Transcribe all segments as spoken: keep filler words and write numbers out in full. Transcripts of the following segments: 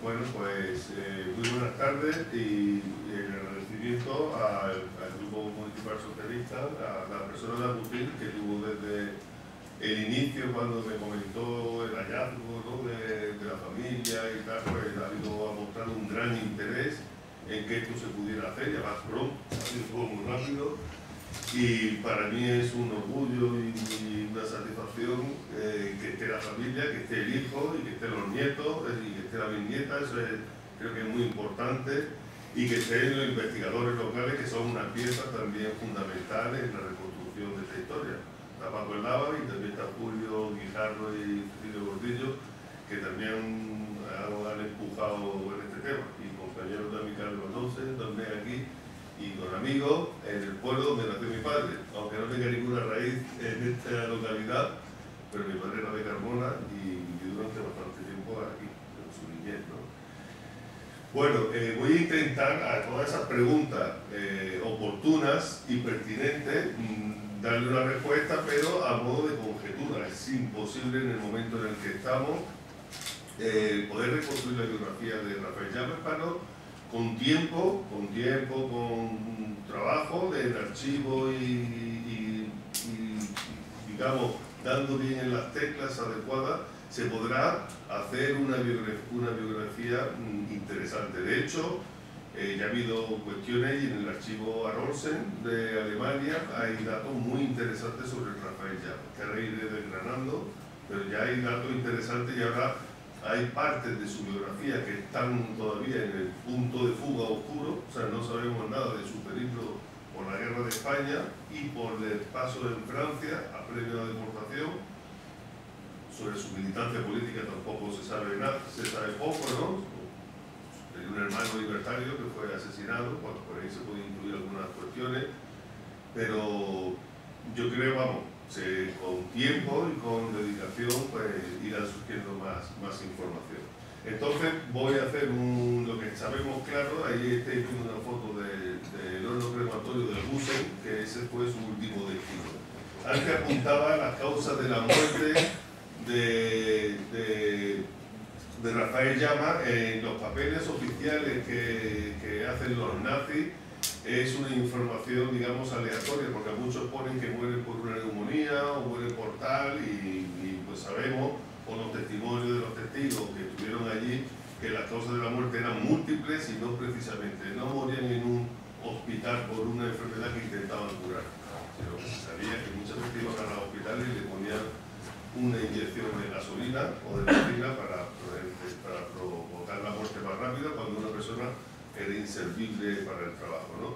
bueno, pues eh, muy buenas tardes y, y el agradecimiento al, al Grupo Municipal Socialista, a la persona de Agustín, que tuvo desde el inicio, cuando me comentó el hallazgo, ¿no?, de, de la familia y tal, pues ha ido a mostrar un gran interés en que esto se pudiera hacer, y además pronto, ha sido todo muy rápido. Y para mí es un orgullo y, y una satisfacción eh, que esté la familia, que esté el hijo y que estén los nietos y que esté la bisnieta. Eso es, creo que es muy importante, y que estén los investigadores locales, que son una pieza también fundamental en la reconstrucción de esta historia. Está Paco el Lava y también está Julio Guijarro y Cecilio Gordillo, que también han, han empujado en este tema, y compañeros de Amical Donce también aquí, y con amigos en el pueblo donde nació mi padre, aunque no tenga ninguna raíz en esta localidad, pero mi padre era de Carmona y vivió durante bastante tiempo aquí, en su niñez, ¿no? Bueno, eh, voy a intentar a todas esas preguntas eh, oportunas y pertinentes mmm, darle una respuesta, pero a modo de conjetura. Es imposible en el momento en el que estamos eh, poder reconstruir la biografía de Rafael Llamas, pero con tiempo, con tiempo, con trabajo en archivo y, y, y, digamos, dando bien en las teclas adecuadas, se podrá hacer una biografía, una biografía interesante. De hecho, eh, ya ha habido cuestiones, y en el archivo Arolsen de Alemania hay datos muy interesantes sobre Rafael Llamas, que ahora iré desgranando, pero ya hay datos interesantes, y ahora hay partes de su biografía que están todavía en el punto de fuga oscuro. O sea, no sabemos nada de su periplo por la guerra de España y por el paso en Francia a premio de deportación. Sobre su militancia política tampoco se sabe nada, se sabe poco, ¿no? Tenía un hermano libertario que fue asesinado, bueno, por ahí se pueden incluir algunas cuestiones, pero yo creo, vamos, Se, con tiempo y con dedicación, pues irá surgiendo más, más información. Entonces voy a hacer un, lo que sabemos claro. Ahí estáis viendo una foto del de, de horno crematorio de Gusen, que ese fue su último destino. Antes apuntaba las causas de la muerte de, de, de Rafael Llamas en los papeles oficiales que, que hacen los nazis. Es una información, digamos, aleatoria, porque muchos ponen que mueren por una neumonía o mueren por tal, y, y pues sabemos, por los testimonios de los testigos que estuvieron allí, que las causas de la muerte eran múltiples y no precisamente, no morían en un hospital por una enfermedad que intentaban curar, sino que se sabía que muchas veces iban a los hospitales y le ponían una inyección de gasolina o de benzina para, para provocar la muerte más rápida, cuando una persona era inservible para el trabajo, ¿no?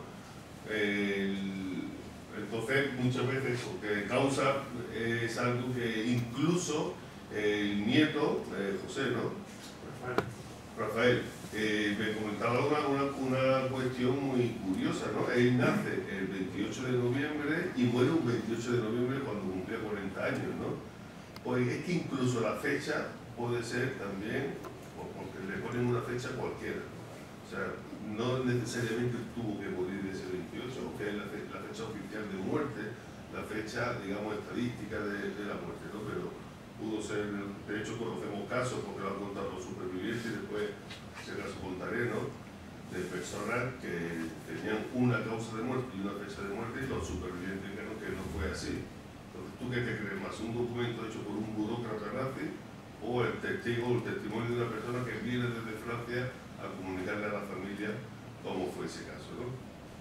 El, entonces, muchas veces, porque causa eh, es algo que incluso el nieto, eh, José, ¿no? Rafael, Rafael eh, me comentaba una, una, una cuestión muy curiosa, ¿no? Él nace el veintiocho de noviembre y muere un veintiocho de noviembre cuando cumplía cuarenta años, ¿no? Pues es que incluso la fecha puede ser también, porque le ponen una fecha cualquiera. O sea, no necesariamente tuvo que morir ese veintiocho, que es la, fe, la fecha oficial de muerte, la fecha, digamos, estadística de, de la muerte, ¿no? Pero pudo ser, de hecho conocemos casos, porque lo han contado los supervivientes, y después se las contaré, ¿no?, de personas que tenían una causa de muerte y una fecha de muerte, y los supervivientes dijeron que no fue así. Entonces, ¿tú qué te crees más? ¿Un documento hecho por un burócrata nazi, o el testigo, el testimonio de una persona que viene desde Francia a comunicarle a la familia cómo fue ese caso, ¿no?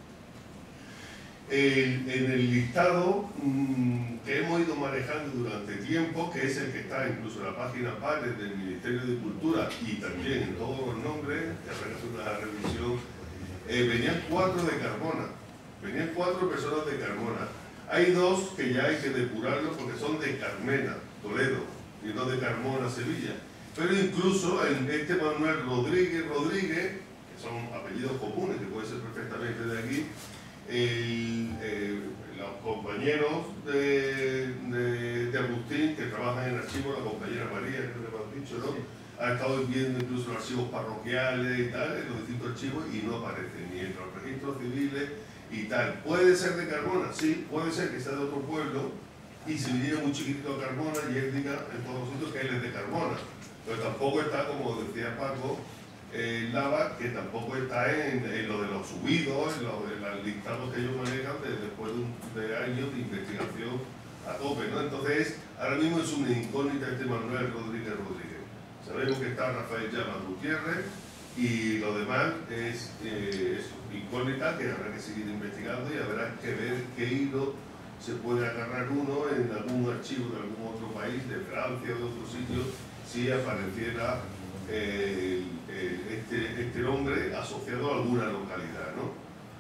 El, en el listado mmm, que hemos ido manejando durante tiempo, que es el que está incluso en la página padre del Ministerio de Cultura y también en todos los nombres, que hacer una revisión, eh, venían cuatro de Carmona, venían cuatro personas de Carmona. Hay dos que ya hay que depurarlos porque son de Carmena, Toledo, y no de Carmona, Sevilla. Pero incluso en este Manuel Rodríguez Rodríguez, que son apellidos comunes, que puede ser perfectamente de aquí, el, eh, los compañeros de, de, de Agustín, que trabajan en archivos, la compañera María, creo que me han dicho, ¿no? Ha estado viendo incluso los archivos parroquiales y tal, en los distintos archivos, y no aparecen ni en los registros civiles y tal. ¿Puede ser de Carmona? Sí, puede ser que sea de otro pueblo, y se viniera muy chiquitito a Carmona, y él diga en todos los sitios que él es de Carmona. Pero tampoco está, como decía Paco, eh, Lava, que tampoco está en, en lo de los subidos, en los, en los listados que ellos manejan de, después de, un, de años de investigación a tope, ¿no? Entonces, ahora mismo es una incógnita este Manuel Rodríguez Rodríguez. Sabemos que está Rafael Llamas Gutiérrez y lo demás es, eh, es incógnita que habrá que seguir investigando y habrá que ver qué hilo se puede agarrar uno en algún archivo de algún otro país, de Francia o de otro sitio, si apareciera eh, eh, este, este nombre asociado a alguna localidad, ¿no?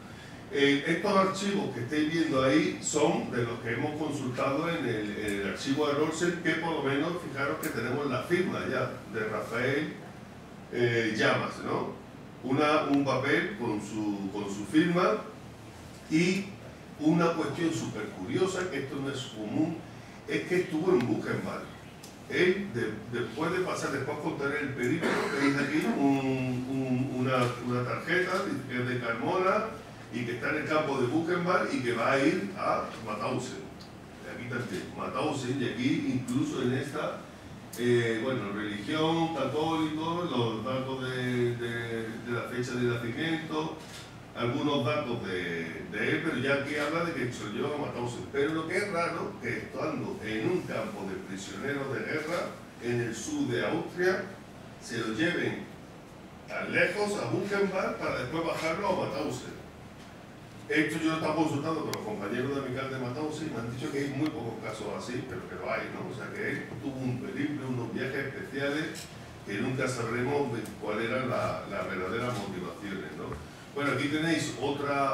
Eh, estos archivos que estáis viendo ahí son de los que hemos consultado en el, en el archivo de Rolsen, que por lo menos, fijaros que tenemos la firma ya de Rafael eh, Llamas, ¿no? Una, un papel con su, con su firma y una cuestión súper curiosa, que esto no es común, es que estuvo en Buchenwald. Él, de, después de pasar, después contaré el periplo, veis aquí un, un, una, una tarjeta que es de Carmona y que está en el campo de Buchenwald y que va a ir a Mauthausen. Aquí también, Mauthausen, y aquí incluso en esta, eh, bueno, religión, católico, los datos de, de, de la fecha de nacimiento, algunos datos de, de él, pero ya aquí habla de que se lo llevan a Mauthausen. Pero lo que es raro, que estando en un campo de prisioneros de guerra, en el sur de Austria, se lo lleven tan lejos a Buchenwald para después bajarlo a Mauthausen. Esto yo lo estaba consultando con los compañeros de Amical de Mauthausen y me han dicho que hay muy pocos casos así, pero que lo hay, ¿no? O sea que él tuvo un periplo, unos viajes especiales que nunca sabremos cuáles eran las la verdaderas motivaciones, ¿no? Bueno, aquí tenéis otra,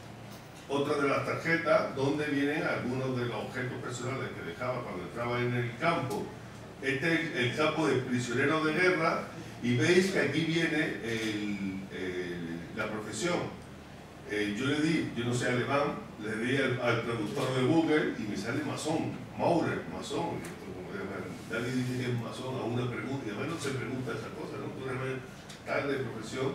otra de las tarjetas donde vienen algunos de los objetos personales que dejaba cuando entraba en el campo. Este es el campo de prisioneros de guerra y veis que aquí viene el, el, la profesión. Eh, yo le di, yo no sé alemán, le di al, al traductor de Google y me sale masón, Maurer, masón. Y esto, como de, bueno, nadie dice que es masón a una pregunta, y además no se pregunta esa cosa, ¿no? Tú eres tal de profesión.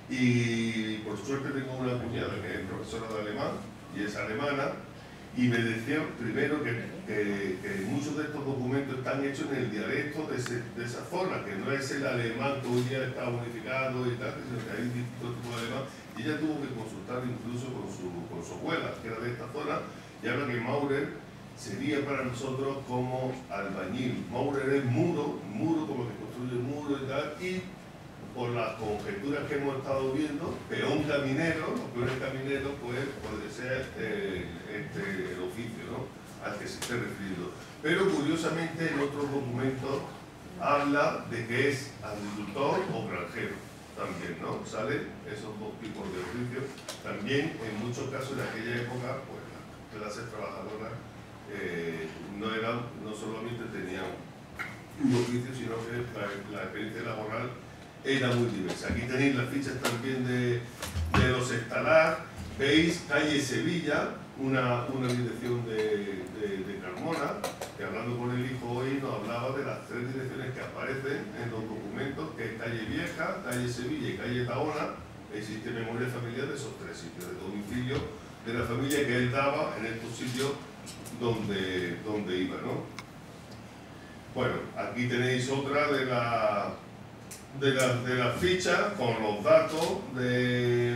Y por suerte tengo una cuñada que es profesora de alemán y es alemana y me decía primero que, que, que muchos de estos documentos están hechos en el dialecto de, ese, de esa zona, que no es el alemán que hoy día está unificado y tal, sino que hay distintos tipos de alemán. Y ella tuvo que consultar incluso con su, con su abuela, que era de esta zona, y habla que Maurer sería para nosotros como albañil. Maurer es muro, muro como que construye muro y tal, y por las conjeturas que hemos estado viendo, peón caminero, los peones camineros, pues puede ser eh, este, el oficio, ¿no?, al que se esté refiriendo. Pero curiosamente en otros documentos habla de que es agricultor o granjero, también, ¿no? Salen esos dos tipos de oficios. También en muchos casos en aquella época, pues las clases trabajadoras eh, no eran, no solamente tenían un oficio, sino que la, la experiencia laboral era muy diversa. Aquí tenéis las fichas también de, de los Estalar. Veis calle Sevilla, una, una dirección de, de, de Carmona, que hablando con el hijo hoy nos hablaba de las tres direcciones que aparecen en los documentos, que es calle Vieja, calle Sevilla y calle Taona. Existe memoria familiar de esos tres sitios, de domicilio de la familia que él daba en estos sitios donde, donde iba, ¿no? Bueno, aquí tenéis otra de la de la, de la ficha con los datos de,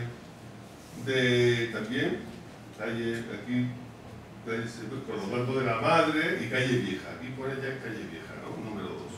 de también calle, aquí calle, con los datos de la madre y calle Vieja. Aquí pone ya calle Vieja, ¿no? Número dos.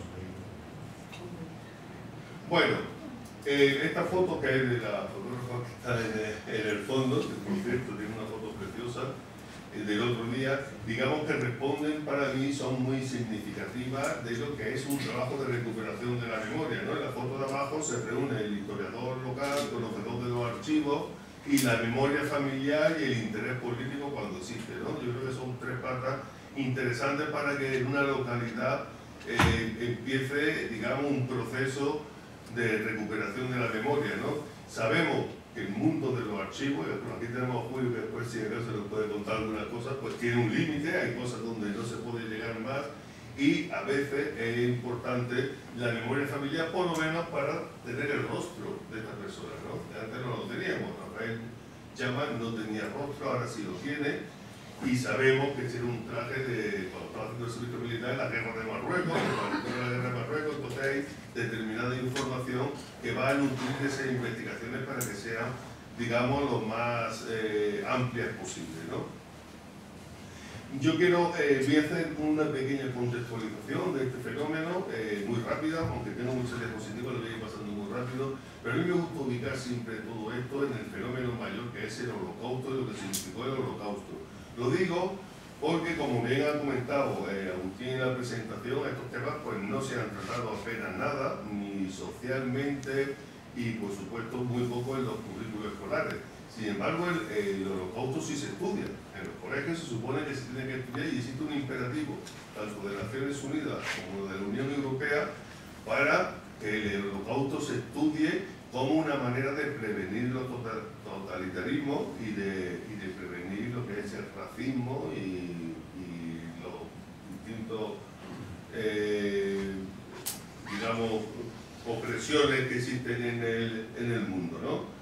Bueno, eh, esta foto que es de la fotógrafa que está en el, en el fondo, que por cierto tiene una foto preciosa del otro día, digamos que responden para mí, son muy significativas de lo que es un trabajo de recuperación de la memoria, ¿no? En la foto de abajo se reúne el historiador local, conocedor de los archivos y la memoria familiar y el interés político cuando existe, ¿no? Yo creo que son tres patas interesantes para que en una localidad eh, empiece, digamos, un proceso de recuperación de la memoria, ¿no? Sabemos el mundo de los archivos, y aquí tenemos a Julio que después si acaso se nos puede contar algunas cosas, pues tiene un límite, hay cosas donde no se puede llegar más y a veces es importante la memoria familiar por lo menos para tener el rostro de esta persona, ¿no? Antes no lo teníamos, Rafael Llamas no tenía rostro, ahora sí lo tiene y sabemos que ese era un traje de cuando estaba haciendo el servicio militar en la guerra de Marruecos, cuando en la guerra de Marruecos, entonces hay determinada información que va a nutrir esas investigaciones para que sean, digamos, lo más eh, amplias posible, ¿no? Yo quiero, eh, voy a hacer una pequeña contextualización de este fenómeno, eh, muy rápida, aunque tengo muchas diapositivas, lo voy a ir pasando muy rápido, pero a mí me gusta ubicar siempre todo esto en el fenómeno mayor que es el Holocausto y lo que significó el Holocausto. Lo digo porque, como bien ha comentado eh, Agustín en la presentación, estos temas pues no se han tratado apenas nada, ni socialmente y por supuesto muy poco en los currículos escolares. Sin embargo, el, el Holocausto sí se estudia. En los colegios se supone que se tiene que estudiar y existe un imperativo, tanto de Naciones Unidas como de la Unión Europea, para que el Holocausto se estudie como una manera de prevenir los totalitarismos y de, y de prevenir lo que es el racismo y, y los distintos, eh, digamos, opresiones que existen en el, en el mundo, ¿no?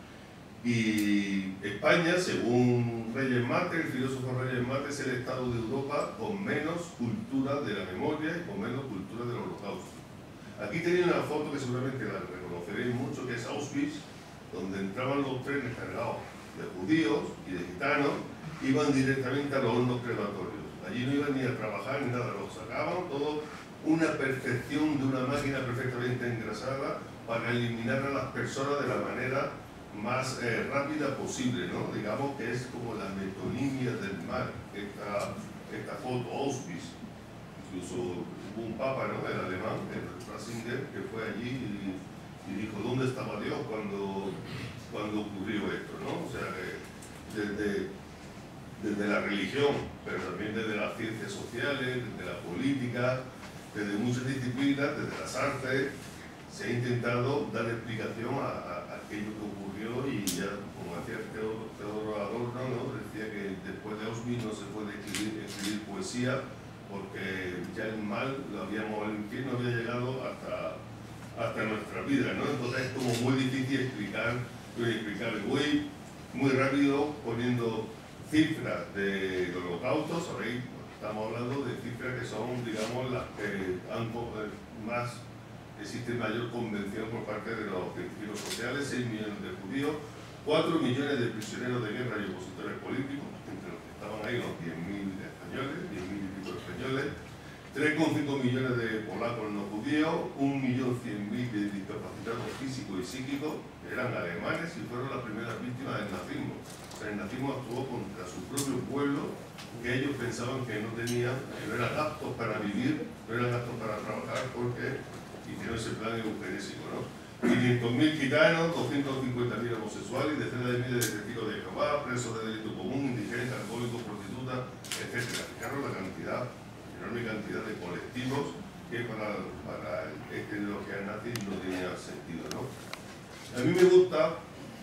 Y España, según Reyes Mate, el filósofo Reyes Mate, es el estado de Europa con menos cultura de la memoria y con menos cultura del Holocausto. Aquí tenéis una foto que seguramente la reconoceréis mucho, que es Auschwitz, donde entraban los trenes cargados de judíos y de gitanos, iban directamente a los hornos crematorios. Allí no iban ni a trabajar ni nada, los sacaban, todo una perfección de una máquina perfectamente engrasada para eliminar a las personas de la manera más eh, rápida posible, ¿no? Digamos que es como la metonimia del mar, esta, esta foto, Auschwitz. Incluso hubo un papa, ¿no?, el alemán, el Ratzinger, que fue allí y, y dijo, ¿dónde estaba Dios cuando, cuando ocurrió esto?, ¿no? O sea, que desde, desde la religión, pero también desde las ciencias sociales, desde la política, desde muchas disciplinas, desde las artes, se ha intentado dar explicación a, a, a aquello que ocurrió y ya, como decía Teodoro Adorno, ¿no?, decía que después de Auschwitz no se puede escribir, escribir poesía porque ya el mal, lo habíamos, el infierno había llegado hasta, hasta nuestra vida, ¿no? Entonces es como muy difícil explicar, explicar. Voy muy rápido poniendo cifras de holocausto, sabéis, estamos hablando de cifras que son, digamos, las que han más, existe mayor convención por parte de los científicos sociales, seis millones de judíos, cuatro millones de prisioneros de guerra y opositores políticos, entre los que estaban ahí los diez mil españoles, diez mil y pico españoles, tres coma cinco millones de polacos no judíos, un millón cien mil de discapacitados físicos y psíquicos, que eran alemanes y fueron las primeras víctimas del nazismo. O sea, el nazismo actuó contra su propio pueblo, que ellos pensaban que no tenían, que no eran aptos para vivir, no eran aptos para trabajar, porque hicieron ese plan eugenésico, ¿no? quinientos mil gitanos, doscientos cincuenta mil homosexuales, decenas de miles de testigos de Jehová, presos de delito común, indigentes, alcohólicos, prostitutas, etcétera. Fijaros la cantidad, enorme cantidad de colectivos que para, para este, lo que a nazis no tenía sentido, ¿no? A mí me gusta,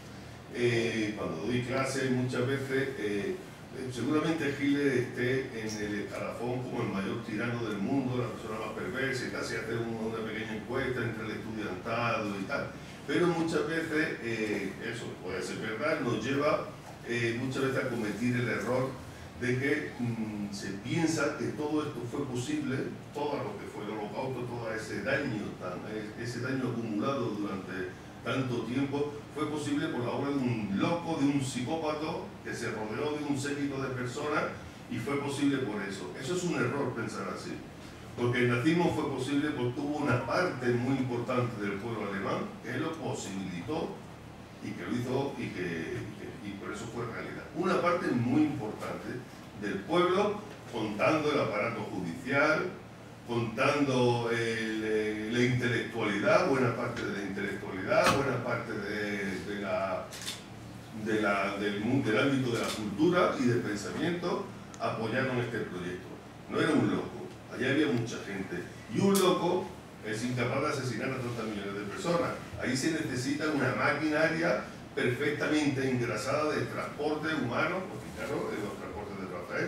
eh, cuando doy clases muchas veces, eh, seguramente Hitler esté en el escalafón como el mayor tirano del mundo, la persona más perversa, y casi hacer una pequeña encuesta entre el estudiantado y tal. Pero muchas veces, eh, eso puede ser verdad, nos lleva eh, muchas veces a cometer el error de que mmm, se piensa que todo esto fue posible, todo lo que fue el Holocausto, todo ese daño, tan, ese daño acumulado durante tanto tiempo, fue posible por la obra de un loco, de un psicópata que se rodeó de un séquito de personas y fue posible por eso. Eso es un error pensar así, porque el nazismo fue posible porque hubo una parte muy importante del pueblo alemán que lo posibilitó y que lo hizo y que, y que y por eso fue realidad. Una parte muy importante del pueblo, contando el aparato judicial, contando el, eh, la intelectualidad, buena parte de la intelectualidad, buena parte de, de la, de la, del, del ámbito de la cultura y del pensamiento, apoyaron este proyecto. No era un loco, allá había mucha gente. Y un loco es incapaz de asesinar a treinta millones de personas. Ahí se necesita una maquinaria perfectamente engrasada de transporte humano, porque claro, de los transportes de Rafael.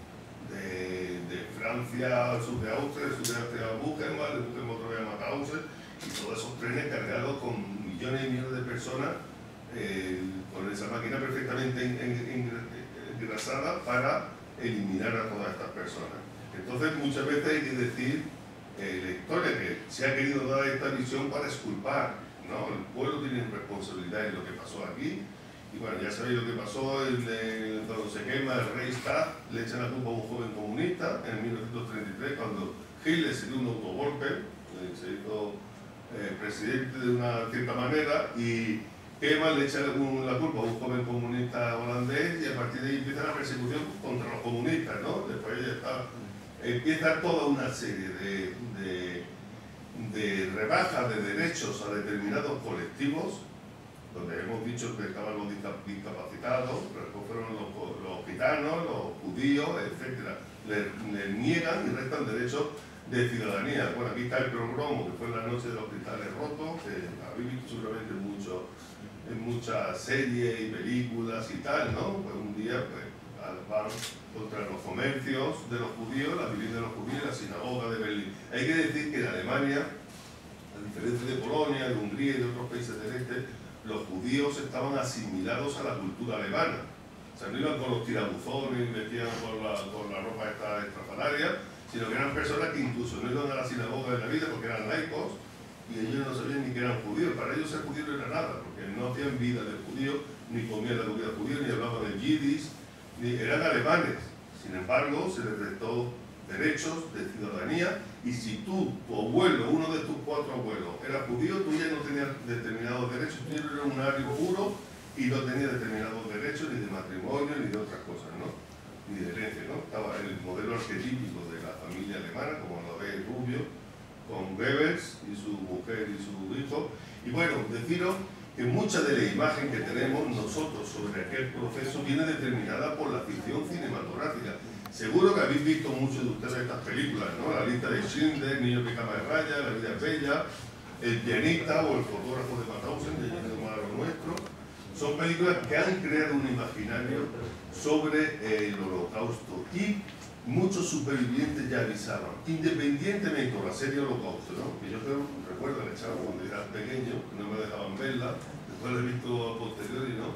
De, de Francia al sur de Austria, del sur de Austria a Buchenwald, de Buchenwald otra vez a Mauthausen, y todos esos trenes cargados con millones y millones de personas, eh, con esa máquina perfectamente engrasada para eliminar a todas estas personas. Entonces muchas veces hay que decir eh, la historia que se ha querido dar esta visión para exculpar, ¿no? El pueblo tiene responsabilidad en lo que pasó aquí. Y bueno, ya sabéis lo que pasó el, el, cuando se quema el Reichstag, le echan la culpa a un joven comunista en mil novecientos treinta y tres, cuando Hitler se dio un autogolpe, eh, se hizo eh, presidente de una cierta manera, y quema, le echan la culpa a un joven comunista holandés, y a partir de ahí empieza la persecución contra los comunistas, ¿no? Después ya está, empieza toda una serie de, de, de rebajas de derechos a determinados colectivos, donde hemos dicho que estaban los discapacitados, pero después fueron los, los gitanos, los judíos, etcétera. Les, les niegan y restan derechos de ciudadanía. Bueno, aquí está el Progromo, que fue la noche de los cristales rotos, que habéis visto seguramente mucho, en muchas series y películas y tal, ¿no? Pues un día pues, van contra los comercios de los judíos, la vivienda de los judíos, la sinagoga de Berlín. Hay que decir que en Alemania, a diferencia de Polonia, de Hungría y de otros países del este, los judíos estaban asimilados a la cultura alemana. O sea, no iban con los tirabuzones y vestían con la, con la ropa esta estrafalaria, sino que eran personas que incluso no iban a la sinagoga de la vida porque eran laicos y ellos no sabían ni que eran judíos. Para ellos ser judío no era nada, porque no hacían vida de judío, ni comían la comida judía, ni hablaban el yiddish, ni eran alemanes. Sin embargo, se les restó derechos de ciudadanía, y si tú, tu abuelo, uno de tus cuatro abuelos, era judío, tú ya no tenías determinados derechos, tú ya eras un ario puro y no tenías determinados derechos ni de matrimonio ni de otras cosas, ¿no? Ni de herencia, ¿no? Estaba el modelo arquetípico de la familia alemana, como lo ve Rubio, con Goebbels y su mujer y su hijo. Y bueno, deciros que mucha de la imagen que tenemos nosotros sobre aquel proceso viene determinada por la ficción cinematográfica. Seguro que habéis visto muchos de ustedes estas películas, ¿no? La lista de Schindler, Niño que cama de raya, La vida es bella, El pianista o El fotógrafo de Mauthausen, de Guillermo Malo Nuestro. Son películas que han creado un imaginario sobre el holocausto y muchos supervivientes ya avisaban, independientemente de la serie Holocausto, ¿no? Que yo creo, recuerdo la echaba cuando era pequeño, que no me dejaban verla, después la he visto a posteriori, ¿no?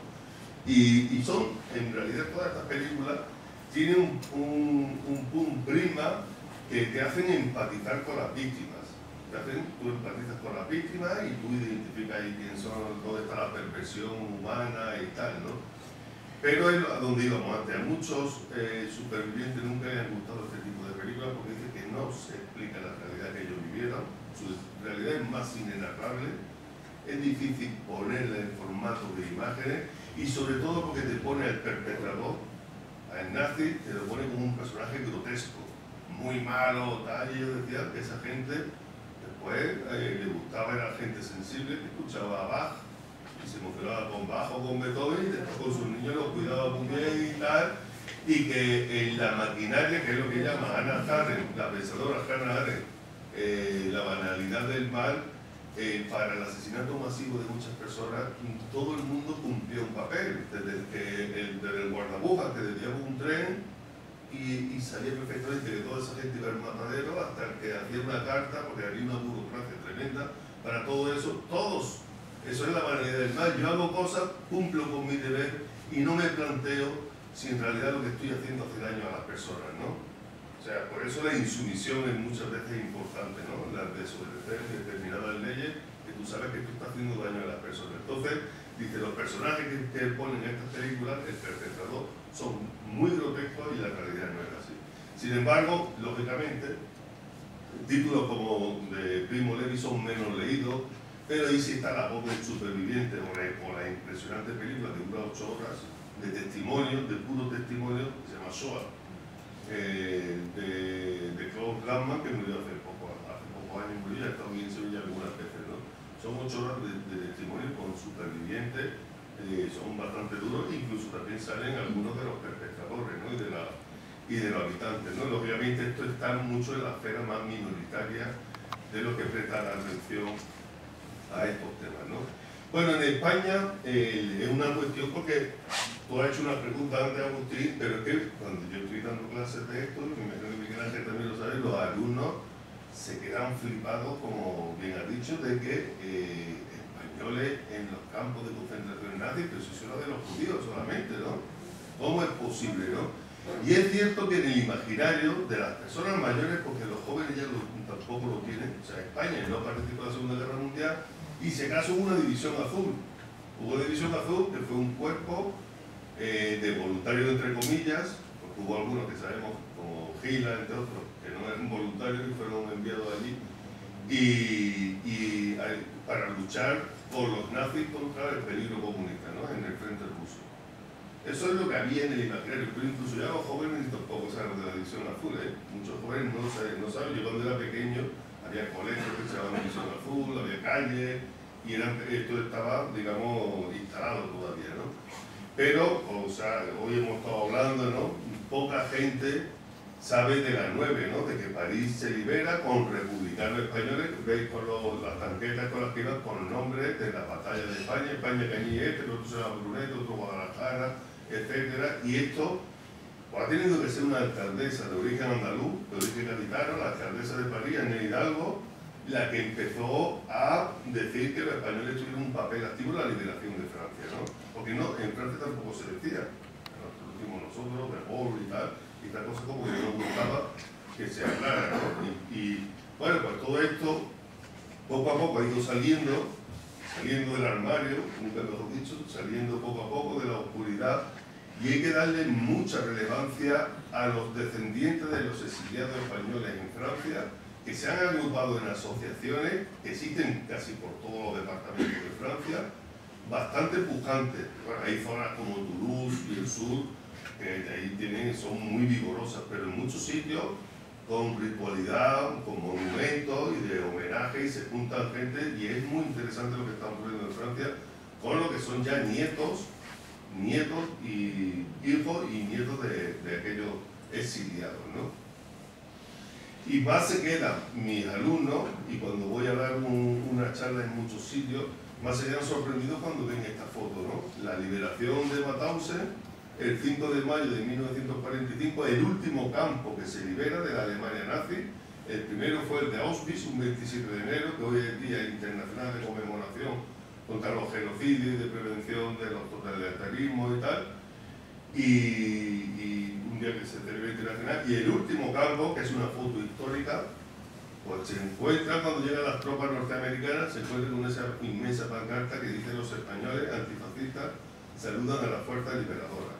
Y, y son, en realidad, todas estas películas tienen un, un, un, un prima que te hacen empatizar con las víctimas. Te hacen, tú empatizas con las víctimas y tú identificas ahí quién son, dónde está la perversión humana y tal, ¿no? Pero es a donde íbamos antes. A muchos eh, supervivientes nunca les han gustado este tipo de películas porque dicen que no se explica la realidad que ellos vivieron. Su realidad es más inenarrable, es difícil ponerla en formato de imágenes y sobre todo porque te pone al perpetrador, al nazi, te lo pone como un personaje grotesco, muy malo, tal, y yo decía que esa gente después eh, le gustaba, era gente sensible, que escuchaba a Bach y se emocionaba con Bach o con Beethoven y después con sus niños los cuidaba muy bien y tal, y que en la maquinaria, que es lo que llama Hannah Arendt, la pensadora Hannah Arendt, eh, la banalidad del mal, Eh, para el asesinato masivo de muchas personas, todo el mundo cumplió un papel, desde el, que, el, desde el guardabujas que desviaba un tren y, y sabía perfectamente que toda esa gente iba al matadero, hasta el que hacía una carta, porque había una burocracia tremenda para todo eso. Todos, eso es la banalidad del mal. Yo hago cosas, cumplo con mi deber y no me planteo si en realidad lo que estoy haciendo hace daño a las personas, ¿no? O sea, por eso la insumisión es muchas veces importante, ¿no? La desobedecer determinadas leyes que tú sabes que tú estás haciendo daño a las personas. Entonces, dice, los personajes que, que ponen en estas películas, el perpetrador, son muy grotescos y la realidad no es así. Sin embargo, lógicamente, títulos como de Primo Levi son menos leídos, pero ahí sí está la voz del superviviente o la, o la impresionante película que dura ocho horas de testimonio, de puro testimonio, que se llama Shoah. Eh, de, de Claude Lanzmann, que murió hace poco, hace pocos años, murió, ya ha estado en Sevilla algunas veces, ¿no? Son ocho horas de, de testimonio con supervivientes, eh, son bastante duros, incluso también salen algunos de los perpetradores, ¿no? y, de la, y de los habitantes, ¿no? Obviamente esto está mucho en la esfera más minoritaria de los que prestan atención a estos temas, ¿no? Bueno, en España eh, es una cuestión porque tú has hecho una pregunta antes, Agustín, pero es que cuando yo estoy dando clases de esto, me imagino que Miguel Ángel también lo sabe, los alumnos se quedan flipados, como bien has dicho, de que eh, españoles en los campos de concentración nazis, pero eso era de los judíos solamente, ¿no? ¿Cómo es posible, no? Y es cierto que en el imaginario de las personas mayores, porque los jóvenes ya lo, tampoco lo tienen, o sea, España no participó en la Segunda Guerra Mundial y si acaso hubo una división azul. Hubo una división azul que fue un cuerpo eh, de voluntarios, entre comillas, porque hubo algunos que sabemos, como Gila, entre otros, que no eran voluntarios y fueron enviados allí, y, y para luchar por los nazis contra el peligro comunista, ¿no? En el frente ruso. Eso es lo que había en el imaginario, pero incluso ya los jóvenes tampoco saben de la división azul, ¿eh? Muchos jóvenes no saben, no saben. Yo cuando era pequeño había colegios que se llamaban división azul, había calles, y eran, esto estaba, digamos, instalado todavía, ¿no? Pero, o sea, hoy hemos estado hablando, ¿no? Poca gente sabe de la nueve, ¿no? De que París se libera con republicanos españoles, veis con los, las tanquetas con las que iban con nombres de la batalla de España, España Cañí este, el otro se llama Bruneto, otro Guadalajara, etcétera, y esto pues, ha tenido que ser una alcaldesa de origen andaluz, de origen gaditano, la alcaldesa de París, Ana Hidalgo, la que empezó a decir que los españoles tuvieron un papel activo en la liberación de Francia, ¿no? Porque no, en Francia tampoco se decía, lo decimos nosotros, de Paul y tal, y tal cosa como que no gustaba que se hablara, ¿no? Y, y bueno, pues todo esto poco a poco ha ido saliendo, saliendo del armario, nunca mejor dicho, saliendo poco a poco de la oscuridad, y hay que darle mucha relevancia a los descendientes de los exiliados españoles en Francia, que se han agrupado en asociaciones que existen casi por todos los departamentos de Francia, bastante pujantes. Bueno, hay zonas como Toulouse y el sur, que ahí tienen, son muy vigorosas, pero en muchos sitios con ritualidad, con monumentos y de homenaje, y se juntan gente, y es muy interesante lo que está ocurriendo en Francia, con lo que son ya nietos, nietos y hijos y nietos de, de aquellos exiliados, ¿no? Y más se quedan mis alumnos, y cuando voy a dar un, una charla en muchos sitios, más se quedan sorprendidos cuando ven esta foto, ¿no? La liberación de Mauthausen, el cinco de mayo de mil novecientos cuarenta y cinco, el último campo que se libera de la Alemania nazi. El primero fue el de Auschwitz, un veintisiete de enero, que hoy es el Día Internacional de Conmemoración contra los genocidios y de prevención de los totalitarismos y tal. Y, y un día que se celebra internacional, y el último campo, que es una foto histórica, pues se encuentra cuando llegan las tropas norteamericanas, se encuentra con esa inmensa pancarta que dice: los españoles antifascistas saludan a las fuerzas liberadoras.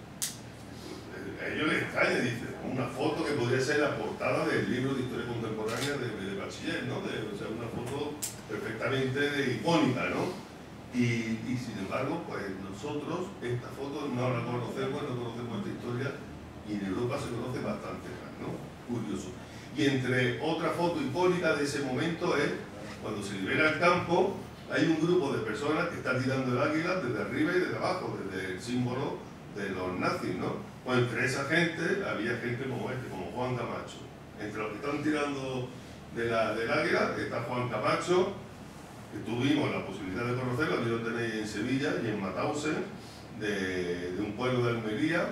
A ellos les extraña, dice, una foto que podría ser la portada del libro de historia contemporánea de, de Bachiller, ¿no? De, o sea, una foto perfectamente de, icónica, ¿no? Y, y sin embargo, pues nosotros esta foto no la conocemos, no conocemos esta historia, y en Europa se conoce bastante más, ¿no? Curioso. Y entre otra foto icónica de ese momento es cuando se libera el campo, hay un grupo de personas que están tirando el águila desde arriba y desde abajo, desde el símbolo de los nazis, ¿no? Pues entre esa gente había gente como este, como Juan Camacho. Entre los que están tirando de la, del águila está Juan Camacho, que tuvimos la posibilidad de conocerlo, aquí lo tenéis en Sevilla y en Mauthausen, de, de un pueblo de Almería,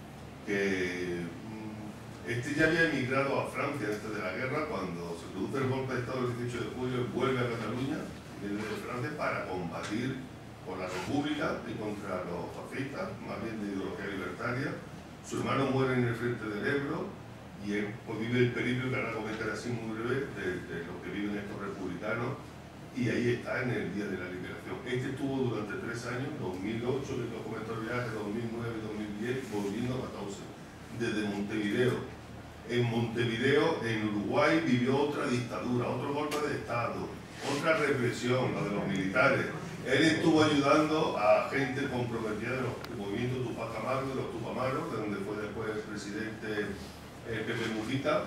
que mmm, este ya había emigrado a Francia antes de la guerra. Cuando se produce el golpe de Estado el dieciocho de julio, vuelve a Cataluña, viene de Francia, para combatir por la República y contra los fascistas, más bien de ideología libertaria. Su hermano muere en el frente del Ebro, y él pues, vive el periplo, que ahora comentaré así muy breve, de, de lo que viven estos republicanos, y ahí está en el día de la liberación. Este estuvo durante tres años, dos mil ocho, que lo comentó el viaje, dos mil nueve, dos mil diez, volviendo a Mauthausen, desde Montevideo. En Montevideo, en Uruguay, vivió otra dictadura, otro golpe de Estado, otra represión, la de los militares. Él estuvo ayudando a gente comprometida de los movimientos Tupac Amaru, de los Tupamaros, de donde fue después el presidente eh, Pepe Mujica.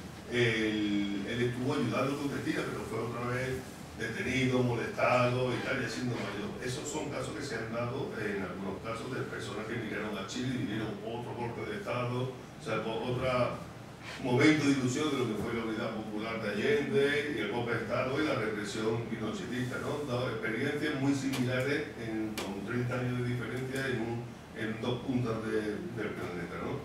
Él, él estuvo ayudando con Cristina, pero fue otra vez detenido, molestado y tal, ya siendo mayor. Esos son casos que se han dado en algunos casos de personas que emigraron a Chile y vivieron otro golpe de Estado, o sea, otro momento de ilusión de lo que fue la Unidad Popular de Allende y el golpe de Estado y la represión pinochetista, ¿no? Dos experiencias muy similares en, con treinta años de diferencia en, un, en dos puntas de, del planeta, ¿no?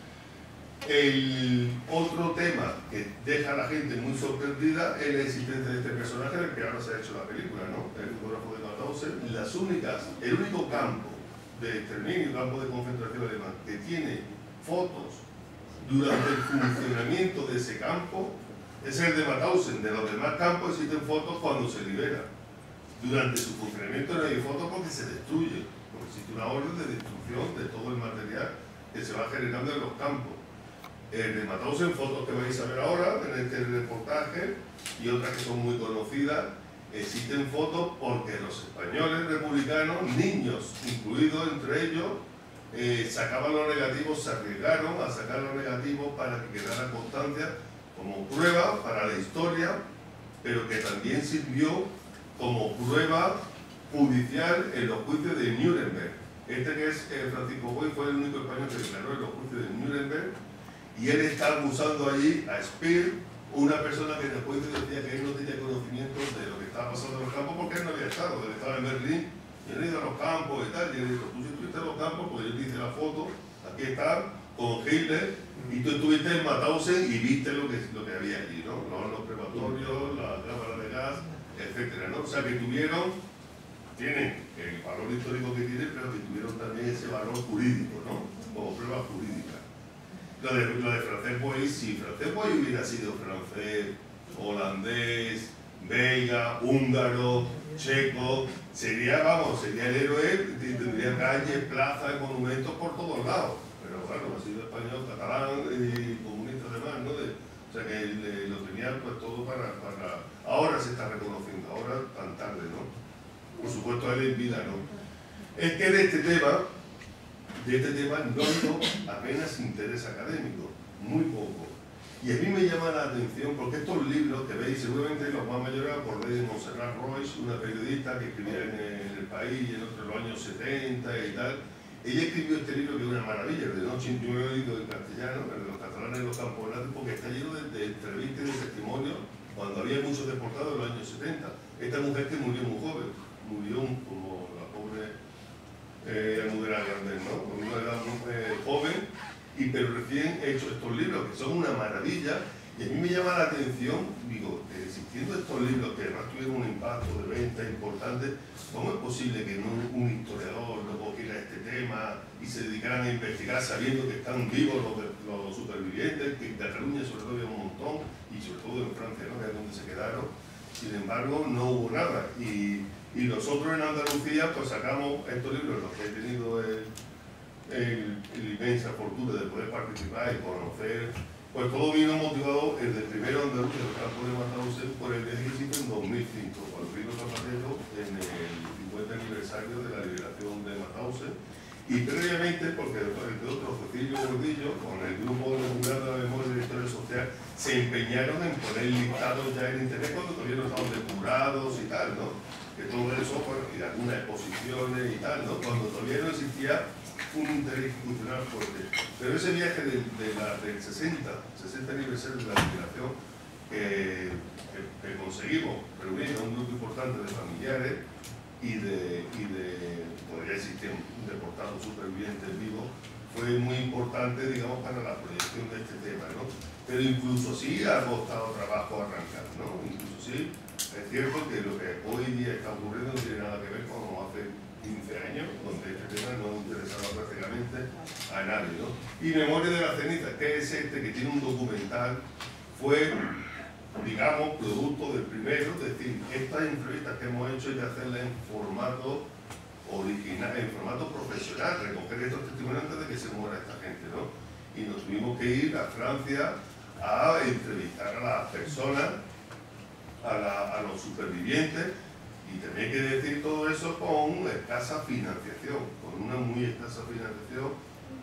El otro tema que deja a la gente muy sorprendida es la existencia de este personaje del que ahora se ha hecho la película, ¿no? El fotógrafo de Mauthausen. Las únicas, el único campo de exterminio, campo de concentración alemán que tiene fotos durante el funcionamiento de ese campo es el de Mauthausen. De los demás campos existen fotos cuando se libera. Durante su funcionamiento no hay fotos porque se destruye, porque existe una orden de destrucción de todo el material que se va generando en los campos. El de Mauthausen, fotos que vais a ver ahora en este reportaje y otras que son muy conocidas, existen fotos porque los españoles republicanos, niños incluidos entre ellos, eh, sacaban los negativos, se arriesgaron a sacar los negativos para que quedara constancia como prueba para la historia, pero que también sirvió como prueba judicial en los juicios de Nuremberg. Este que es eh, Francisco Boy fue el único español que declaró en los juicios de Nuremberg, y él está acusando allí a Speer, una persona que después decía que él no tenía conocimiento de lo que estaba pasando en los campos porque él no había estado, él estaba en Berlín y él ha ido a los campos y tal, y él dijo, tú si estuviste en los campos, pues yo te hice la foto, aquí está, con Hitler, y tú estuviste en Mauthausen y viste lo que, lo que había allí, ¿no? Los hornos crematorios, la cámara de gas, etcétera, ¿no? O sea que tuvieron, tienen el valor histórico que tienen, pero que tuvieron también ese valor jurídico, ¿no? Como prueba jurídica. Lo de, lo de Francesc Boix, si Francesc Boix hubiera sido francés, holandés, belga, húngaro, checo, sería, vamos, sería el héroe, tendría calles, plazas, monumentos por todos lados. Pero bueno, ha sido español, catalán y comunista además, ¿no? De, o sea que le, lo tenía pues todo para, para... Ahora se está reconociendo, ahora tan tarde, ¿no? Por supuesto, él en vida, ¿no? Es que de este tema, de este tema no hay apenas interés académico, muy poco. Y a mí me llama la atención porque estos libros que veis, seguramente los más mayores acordáis de Montserrat Roig, una periodista que escribía en el, en el País en otros años setenta y tal. Ella escribió este libro que es una maravilla, de noche yo lo he leído en castellano, el de los catalanes y los campos, porque está lleno de, de entrevistas y de testimonios cuando había muchos deportados en los años setenta. Esta mujer que murió muy joven, murió como la pobre eh, Almudena Grandes, ¿no? Con una edad muy eh, joven, y, pero recién he hecho estos libros que son una maravilla. Y a mí me llama la atención, digo, eh, existiendo estos libros que además tuvieron un impacto de venta importante, ¿cómo es posible que no, un historiador no cogiera este tema y se dedicaran a investigar sabiendo que están vivos los, los supervivientes, que en Cataluña sobre todo había un montón, y sobre todo en Francia, ¿no? Que es donde se quedaron? Sin embargo, no hubo nada. Y, y nosotros en Andalucía pues sacamos estos libros, los que he tenido el, el, la inmensa fortuna de poder participar y conocer. Pues todo vino motivado el del primero andaluz de los campos de Mauthausen por el viaje que se hizo en dos mil cinco, cuando vino Zapatero en el cincuenta aniversario de la liberación de Mauthausen, y previamente porque entre otros Cecilio Gordillo, con el grupo de Jurado de la Memoria y la Historia Social, se empeñaron en poner listados ya en internet cuando todavía no estaban depurados y tal, ¿no? Que todo eso, pues, y algunas exposiciones y tal, ¿no? Cuando todavía no existía un interés institucional fuerte. Pero ese viaje de, de la, del sesenta aniversario de la liberación que, que, que conseguimos reunir a un grupo importante de familiares y de, y de todavía existían deportados supervivientes vivos, fue muy importante, digamos, para la proyección de este tema, ¿no? Pero incluso sí ha costado trabajo arrancar, ¿no? Incluso sí, es cierto que lo que hoy día está ocurriendo no tiene nada que ver con hace quince años, donde este tema no interesaba prácticamente a nadie, ¿no? Y Memoria de la Ceniza, que es este que tiene un documental, fue, digamos, producto del primero, es decir, estas entrevistas que hemos hecho y de hacerlas en formato original, en formato profesional, recoger estos testimonios antes de que se muera esta gente, ¿no? Y nos tuvimos que ir a Francia a entrevistar a las personas, a, la, a los supervivientes. Y también hay que decir todo eso con escasa financiación, con una muy escasa financiación,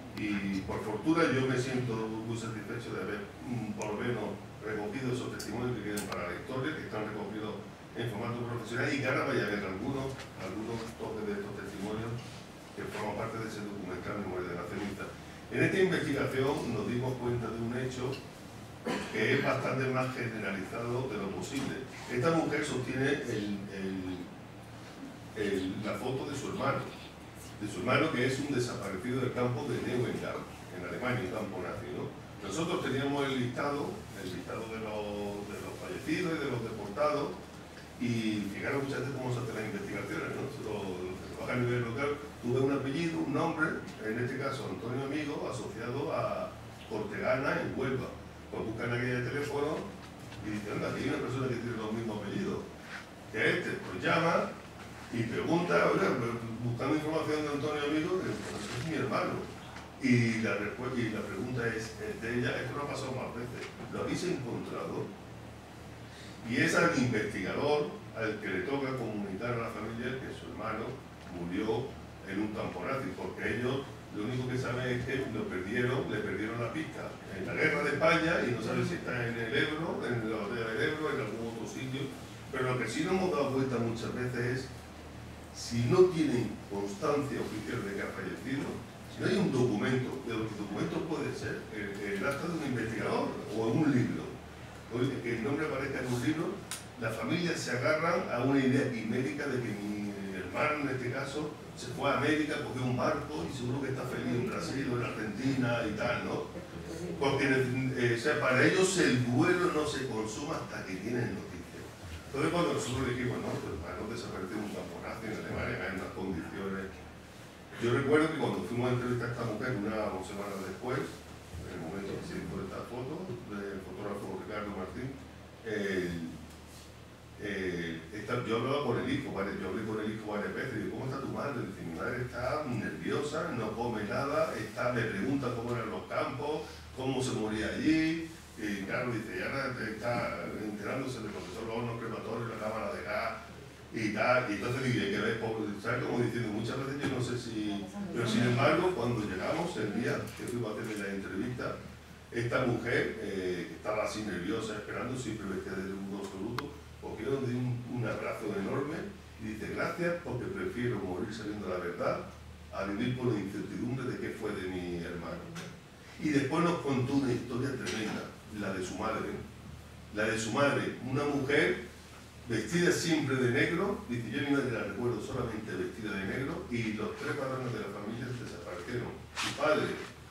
y por fortuna yo me siento muy satisfecho de haber por lo menos recogido esos testimonios que quedan para la historia, que están recogidos en formato profesional, y que ahora vaya a haber algunos, algunos toques de estos testimonios que forman parte de ese documental Memoria de la Ceniza. En esta investigación nos dimos cuenta de un hecho que es bastante más generalizado de lo posible. Esta mujer sostiene el, el, el, la foto de su hermano, de su hermano que es un desaparecido del campo de Neuengamme, en Alemania, un campo nazi, ¿no? Nosotros teníamos el listado, el listado de los, de los fallecidos y de los deportados, y fijaros muchas veces cómo se hacen las investigaciones, ¿no? Los, los trabaja a nivel local, tú ves un apellido, un nombre, en este caso Antonio Amigo, asociado a Cortegana en Huelva. Pues buscan aquella teléfono y dicen, anda, aquí hay una persona que tiene los mismos apellidos que este, pues llama y pregunta, oiga, buscando información de Antonio Amigo, que pues, es mi hermano. Y la, y la pregunta es, es de ella, esto no ha pasado más veces, ¿lo habéis encontrado? Y es al investigador al que le toca comunicar a la familia que su hermano murió en un campo nazi, porque ellos lo único que saben es que lo perdieron, le perdieron la pista en la guerra de España y no saben si está en el Ebro, en la batalla del Ebro, en algún otro sitio. Pero lo que sí nos hemos dado cuenta muchas veces es, si no tienen constancia oficial de que ha fallecido, si no hay un documento, el documento puede ser el, el acta de un investigador o un libro, que el nombre aparezca en un libro, las familias se agarran a una idea quimérica de que mi hermano, en este caso, se fue a América, cogió un barco y seguro que está feliz en Brasil o en Argentina y tal, ¿no? Porque eh, o sea, para ellos el duelo no se consuma hasta que tienen noticias. Entonces cuando nosotros dijimos, no, pues para no desaparecer un campo nazi en Alemania, hay unas condiciones. Yo recuerdo que cuando fuimos a entrevistar a esta mujer una o semanas después, en el momento que se hizo esta foto, del fotógrafo Ricardo Martín, eh, Eh, esta, yo hablaba con el hijo, ¿vale? Yo hablé con el hijo varias veces y digo, ¿cómo está tu madre? Dice, mi madre está nerviosa, no come nada, está, me pregunta cómo eran los campos, cómo se moría allí, y claro, dice, ya está enterándose de lo que son los hornos crematorios, la cámara de gas y tal, y entonces digo, hay que ver, ¿sabes? Como diciendo, muchas veces yo no sé si... Pero sin embargo, cuando llegamos el día que fuimos a hacerle la entrevista, esta mujer, eh, que estaba así nerviosa, esperando, siempre vestida de un absoluto, cogieron de un, un abrazo enorme y dice, gracias porque prefiero morir sabiendo la verdad a vivir con la incertidumbre de qué fue de mi hermano. Y después nos contó una historia tremenda, la de su madre. La de su madre, una mujer vestida siempre de negro, dice, yo a mi madre la recuerdo solamente vestida de negro y los tres varones de la familia desaparecieron. Su padre,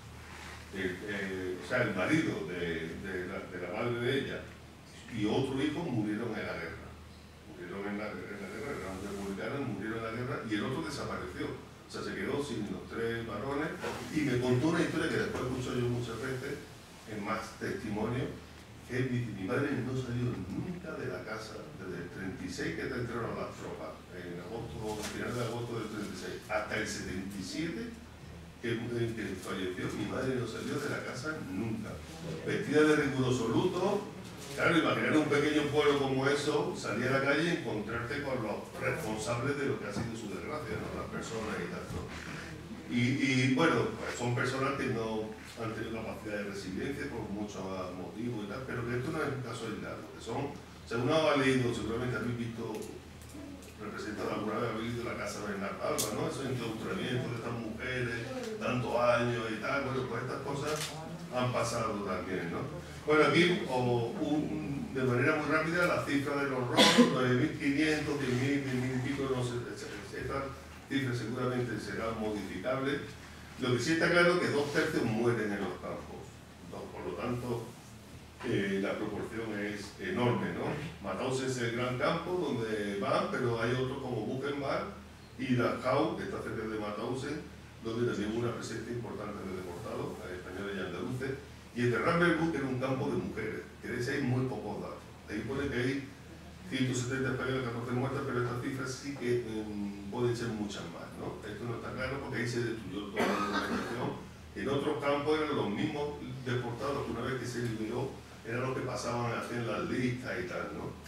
el, eh, o sea, el marido de, de, la, de la madre de ella, y otro hijo murieron en la guerra. Murieron en la, en la guerra, eran republicanos, murieron en la guerra y el otro desapareció. O sea, se quedó sin los tres varones y me contó una historia que después escucho yo muchas veces en más testimonio, que mi, mi madre no salió nunca de la casa desde el treinta y seis que entraron las tropas, en agosto, final de agosto del treinta y seis, hasta el setenta y siete que, que falleció, mi madre no salió de la casa nunca. Vestida de riguroso luto. Claro, imaginar un pequeño pueblo como eso, salir a la calle y encontrarte con los responsables de lo que ha sido su desgracia, ¿no? Las personas y tal, ¿no? Y, y bueno, pues son personas que no han tenido capacidad de resiliencia por muchos motivos y tal, pero que esto no es un caso aislado, que son, según ha leído, seguramente habéis visto representado alguna vez, habéis visto la casa de Bernard Alba, ¿no? Esos enclaustramientos de estas mujeres, tantos años y tal, bueno, pues estas cosas han pasado también, ¿no? Bueno, aquí, o, un, de manera muy rápida, la cifra de los robos, nueve mil quinientos, diez mil, diez mil y pico, no sé, estas cifras seguramente serán modificables. Lo que sí está claro es que dos tercios mueren en los campos, ¿no? Por lo tanto, eh, la proporción es enorme, ¿no? Mauthausen es el gran campo donde van, pero hay otros como Buchenwald y Dachau, que está cerca de Mauthausen, donde también hubo una presencia importante de deportados, españoles y andaluces. Y el de Ravensbrück era un campo de mujeres, que de ese hay muy pocos datos. Ahí pone que hay ciento setenta españoles, catorce muertas, pero estas cifras sí que um, pueden ser muchas más, ¿no? Esto no está claro porque ahí se destruyó toda la documentación. En otros campos eran los mismos deportados que una vez que se liberó, eran los que pasaban a hacer las listas y tal, ¿no?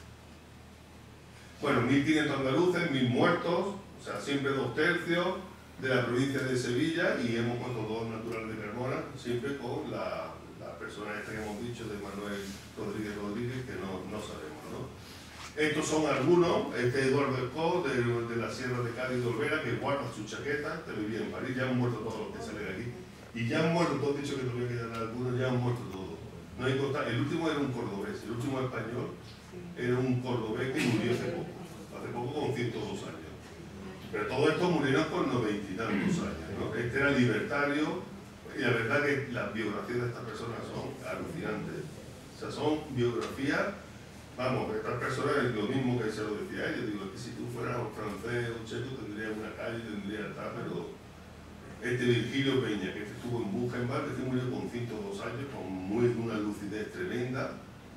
Bueno, mil quinientos andaluces, mil muertos, o sea, siempre dos tercios de la provincia de Sevilla y hemos puesto dos naturales de Carmona, siempre con la personas esta que hemos dicho de Manuel Rodríguez Rodríguez, que no, no sabemos, ¿no? Estos son algunos, este Eduardo Escó, de, de la Sierra de Cádiz de Olvera, que guarda su chaqueta, que vivía en París, ya han muerto todos los que salen de aquí. Y ya han muerto, todos dicho que todavía quedan algunos, ya han muerto todos. No hay costa, el último era un cordobés, el último español era un cordobés que murió hace poco, hace poco con ciento dos años. Pero todos estos murieron con noventa y tantos años, ¿no? Este era libertario. Y la verdad que las biografías de estas personas son alucinantes. O sea, son biografías vamos, estas personas es lo mismo que se lo decía a ellos, digo, es que si tú fueras un francés o un checo tendrías una calle, tendrías tal, pero este Virgilio Peña, que este estuvo en Buchenwald, que murió con ciento dos años, con muy, una lucidez tremenda,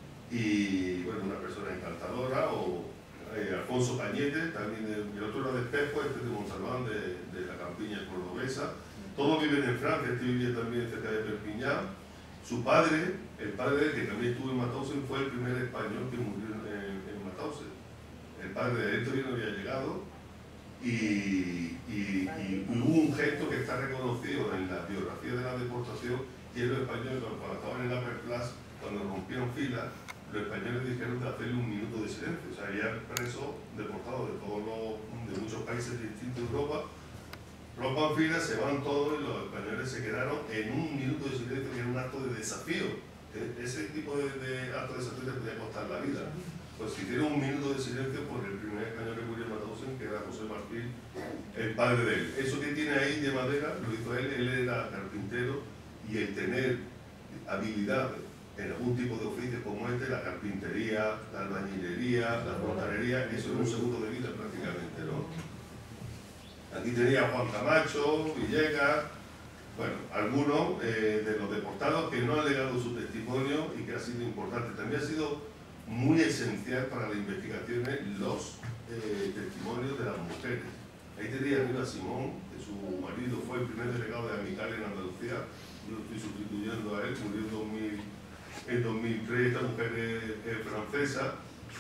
y bueno, una persona encantadora, o eh, Alfonso Cañete, también de, el otro era de Espejo, este de Montalbán, de, de la campiña cordobesa. Todos viven en Francia, este vivía también cerca de Perpiñán. Su padre, el padre que también estuvo en Mauthausen, fue el primer español que murió en, en Mauthausen. El padre de él todavía no había llegado, y, y, y hubo un gesto que está reconocido en la biografía de la deportación, y los españoles, cuando estaban en la Perplas, cuando rompieron filas, los españoles dijeron de hacerle un minuto de silencio. O sea, había presos deportados de todos los, de muchos países distintos de Europa, rompan filas, se van todos y los españoles se quedaron en un minuto de silencio, que era un acto de desafío. Ese tipo de, de acto de desafío le podía costar la vida. Pues hicieron un minuto de silencio por el primer español que murió en Mauthausen, que era José Martín, el padre de él. Eso que tiene ahí de madera lo hizo él, él era carpintero, y el tener habilidad en algún tipo de oficio como este, la carpintería, la albañilería, la fontanería, eso es un seguro de vida prácticamente, ¿no? Aquí tenía Juan Camacho, Villegas, bueno, algunos eh, de los deportados que no han legado su testimonio y que ha sido importante. También ha sido muy esencial para las investigaciones los eh, testimonios de las mujeres. Ahí tenía arriba a Simón, que su marido fue el primer delegado de Amical en Andalucía. Yo lo estoy sustituyendo a él, murió en, dos mil, en dos mil tres, esta mujer es, es francesa,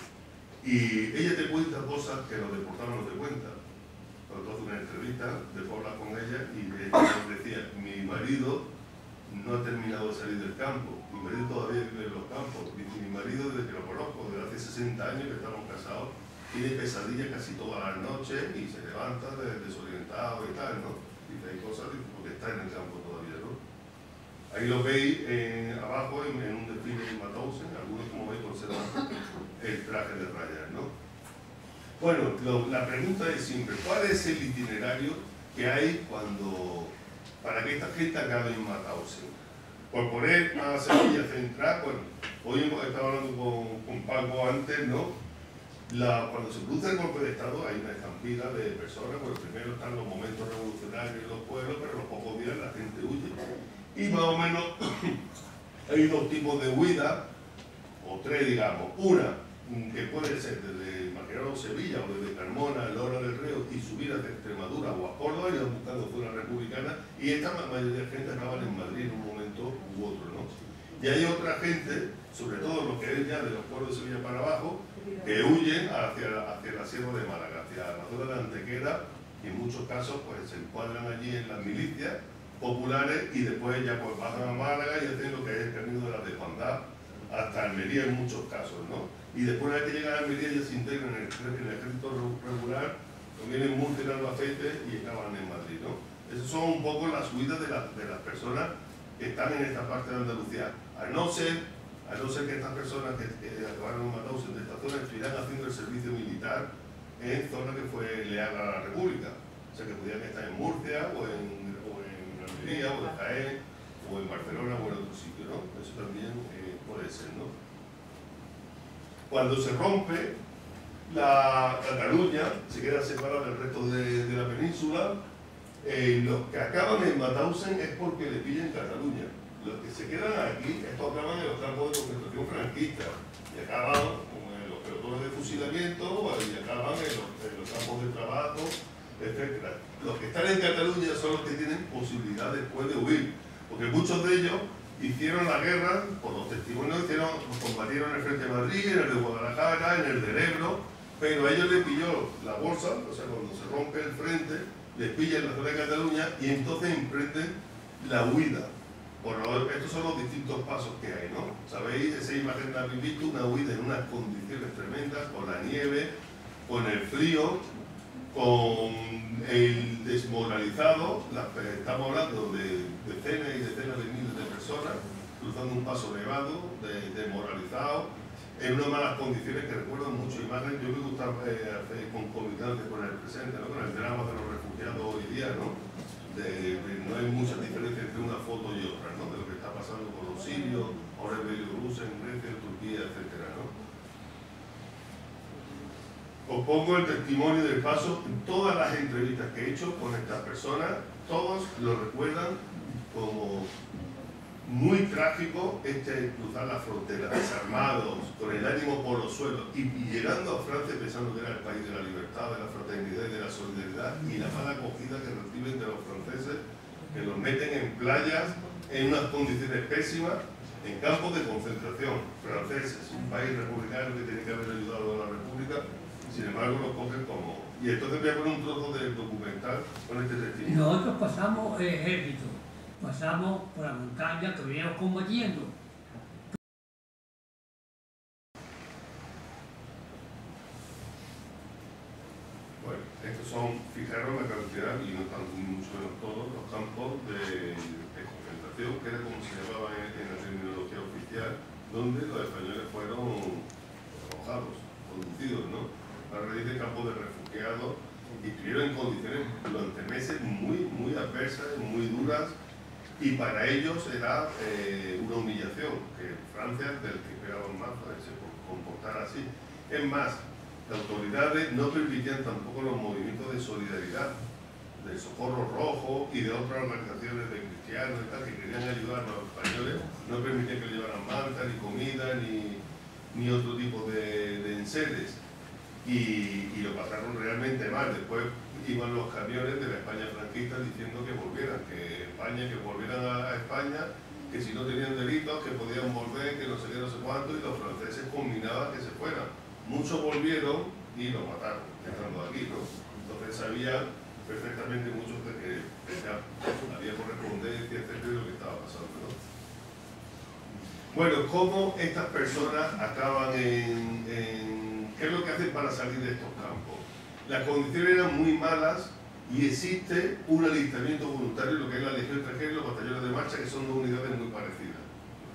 y ella te cuenta cosas que los deportados no te cuentan. Cuando tú haces una entrevista, después hablas con ella y ella decía, mi marido no ha terminado de salir del campo, mi marido todavía vive en los campos, mi, mi marido desde que lo conozco, desde hace sesenta años que estamos casados, tiene pesadillas casi todas las noches y se levanta desorientado y tal, ¿no? Y hay cosas porque está en el campo todavía, ¿no? Ahí lo veis eh, abajo en, en un desfile de Mauthausen, algunos como veis conservan el traje de rayas, ¿no? Bueno, lo, la pregunta es siempre, ¿cuál es el itinerario que hay cuando, para que esta gente acabe en Mauthausen? Por poner a Sevilla central, bueno, hoy hemos estado hablando con, con Paco antes, ¿no? La, cuando se produce el golpe de Estado hay una estampida de personas, bueno, primero están los momentos revolucionarios en los pueblos, pero a los pocos días la gente huye. Y más o menos hay dos tipos de huida, o tres digamos. Una, que puede ser desde Maquinón o Sevilla, o desde Carmona, Lora del Río, y subir hacia Extremadura o a Córdoba, y van buscando zona republicana, y esta mayoría de gente acaban en Madrid en un momento u otro, ¿no? Y hay otra gente, sobre todo lo que es ya de los pueblos de Sevilla para abajo, que huyen hacia, hacia la sierra de Málaga, hacia la zona de Antequera, y en muchos casos pues se encuadran allí en las milicias populares, y después ya pues bajan a Málaga y hacen lo que es el camino de la desbandad hasta Almería en muchos casos, ¿no? Y después de que llegan a Almería ya se integran en el, en el ejército regular, vienen Murcia en Albacete y acaban en Madrid, ¿no? Esas son un poco las huidas de, la, de las personas que están en esta parte de Andalucía. A no ser, a no ser que estas personas que, que acabaron en Mauthausen de esta zona estuvieran haciendo el servicio militar en zona que fue leal a la República. O sea, que podían estar en Murcia o en, o en Almería o en Jaén o en Barcelona o en otro sitio, ¿no? Eso también eh, puede ser, ¿no? Cuando se rompe la Cataluña, se queda separada del resto de, de la península, eh, los que acaban en Mauthausen es porque le pillan Cataluña. Los que se quedan aquí, estos acaban en los campos de concentración franquistas y acaban en los pelotones de fusilamiento y acaban en los, en los campos de trabajo, etcétera. Los que están en Cataluña son los que tienen posibilidad después de huir, porque muchos de ellos hicieron la guerra, por los testimonios, hicieron, combatieron en el Frente de Madrid, en el de Guadalajara, en el de Ebro, pero a ellos les pilló la bolsa, o sea, cuando se rompe el frente, les pilla en la zona de Cataluña y entonces emprenden la huida. Bueno, estos son los distintos pasos que hay, ¿no? Sabéis, esa imagen la habéis visto, una huida en unas condiciones tremendas, con la nieve, con el frío, con el desmoralizado, la, estamos hablando de decenas y decenas de miles de personas cruzando un paso nevado, de, desmoralizado, en unas malas condiciones que recuerdan mucho imágenes. Yo me gusta eh, hacer concomitante con el presente, ¿no? Con el drama de los refugiados hoy día, ¿no? De, de, no hay mucha diferencia entre una foto y otra, ¿no? De lo que está pasando con los sirios, ahora en Bielorrusia, en Grecia, en Turquía, etcétera, ¿no? os pongo el testimonio del paso en todas las entrevistas que he hecho con estas personas. Todos lo recuerdan como muy trágico este cruzar la frontera, desarmados, con el ánimo por los suelos y, y llegando a Francia pensando que era el país de la libertad, de la fraternidad y de la solidaridad, y la mala acogida que reciben de los franceses, que los meten en playas en unas condiciones pésimas, en campos de concentración franceses, un país republicano que tiene que haber ayudado a la república. Sin embargo, lo cogen como... Y entonces voy a poner un trozo del documental con este testimonio. Nosotros pasamos el ejército, pasamos por la montaña que veníamos combatiendo. Bueno, estos son, fijaros la cantidad, y no están mucho menos todos, los campos de, de concentración, que era como se llamaba en, en la terminología oficial, donde los españoles fueron arrojados, conducidos, ¿no? A raíz de campos de refugiados, y estuvieron en condiciones durante meses muy, muy adversas, muy duras, y para ellos era eh, una humillación que Francia, del que esperaban más, se comportara así. Es más, las autoridades no permitían tampoco los movimientos de solidaridad, del Socorro Rojo y de otras organizaciones de cristianos y tal, que querían ayudar a los españoles, no permitían que le llevaran manta, ni comida, ni, ni otro tipo de, de enseres. Y, y lo pasaron realmente mal. Después iban los camiones de la España franquista diciendo que volvieran, que España, que volvieran a, a España, que si no tenían delitos, que podían volver, que no sé qué, no sé cuánto, y los franceses combinaban que se fueran. Muchos volvieron y los mataron, dejando aquí, ¿no? Entonces sabían perfectamente muchos de que ya había correspondencia, etcétera, de lo que estaba pasando, ¿no? Bueno, ¿cómo estas personas acaban en, en ¿qué es lo que hacen para salir de estos campos? Las condiciones eran muy malas y existe un alistamiento voluntario, lo que es la Legión Extranjera y los batallones de marcha, que son dos unidades muy parecidas.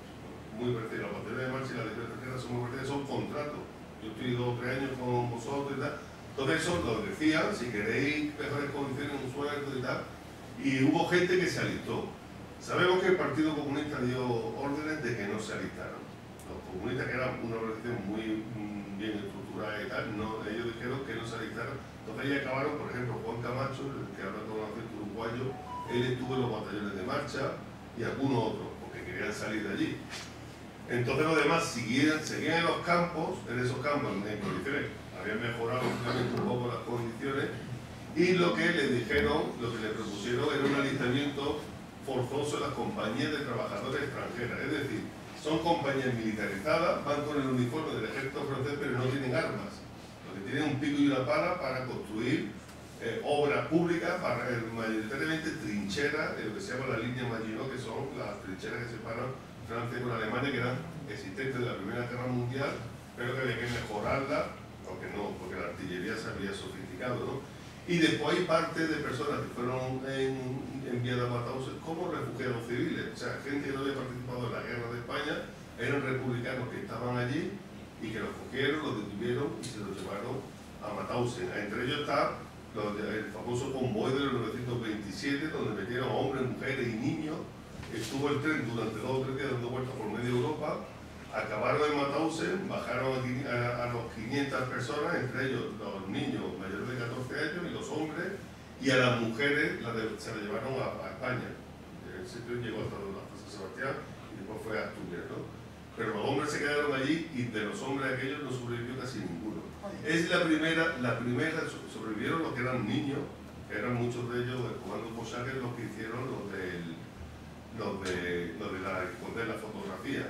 Muy parecidas. Los batallones de marcha y la Legión Extranjera son muy parecidas, son contratos. Yo estoy dos o tres años con vosotros y tal. Todo eso lo decían, si queréis mejores condiciones, un sueldo y tal. Y hubo gente que se alistó. Sabemos que el Partido Comunista dio órdenes de que no se alistaran. Los comunistas, que eran una organización muy bien estructurada y tal, no, ellos dijeron que no se alistaron. Entonces ahí acabaron, por ejemplo, Juan Camacho, el que habla con acento uruguayo, él estuvo en los batallones de marcha y algunos otros, porque querían salir de allí. Entonces los demás siguieron, seguían en los campos, en esos campos, en condiciones, habían mejorado un poco las condiciones, y lo que les dijeron, lo que les propusieron era un alistamiento forzoso en las compañías de trabajadores extranjeras, es decir, son compañías militarizadas, van con el uniforme del ejército francés, pero no tienen armas. Lo que tienen un pico y una pala para construir eh, obras públicas, para, eh, mayoritariamente trincheras, eh, lo que se llama la línea Maginot, que son las trincheras que separan Francia con Alemania, que eran existentes de la Primera Guerra Mundial, pero que había que mejorarla, aunque no, porque la artillería se había sofisticado, ¿no? Y después hay parte de personas que fueron en, enviadas a Mataus como refugiados civiles, o sea, gente que no había participado en la guerra de España, eran republicanos que estaban allí y que los cogieron, los detuvieron y se los llevaron a Mauthausen. Entre ellos está los de, el famoso convoy de los mil novecientos veintisiete, donde metieron hombres, mujeres y niños. Estuvo el tren durante dos o tres días dando vueltas por media Europa. Acabaron en Mauthausen, bajaron a, a, a los quinientas personas, entre ellos los niños mayores de catorce años y los hombres, y a las mujeres las de, se las llevaron a, a España. El sitio llegó hasta, hasta San Sebastián y después fue a Asturias, ¿no? Pero los hombres se quedaron allí y de los hombres aquellos no sobrevivió casi ninguno. Es la primera, la primera sobrevivieron los que eran niños, que eran muchos de ellos del comando Cossack, los que hicieron los, del, los, de, los de la, de la fotografía.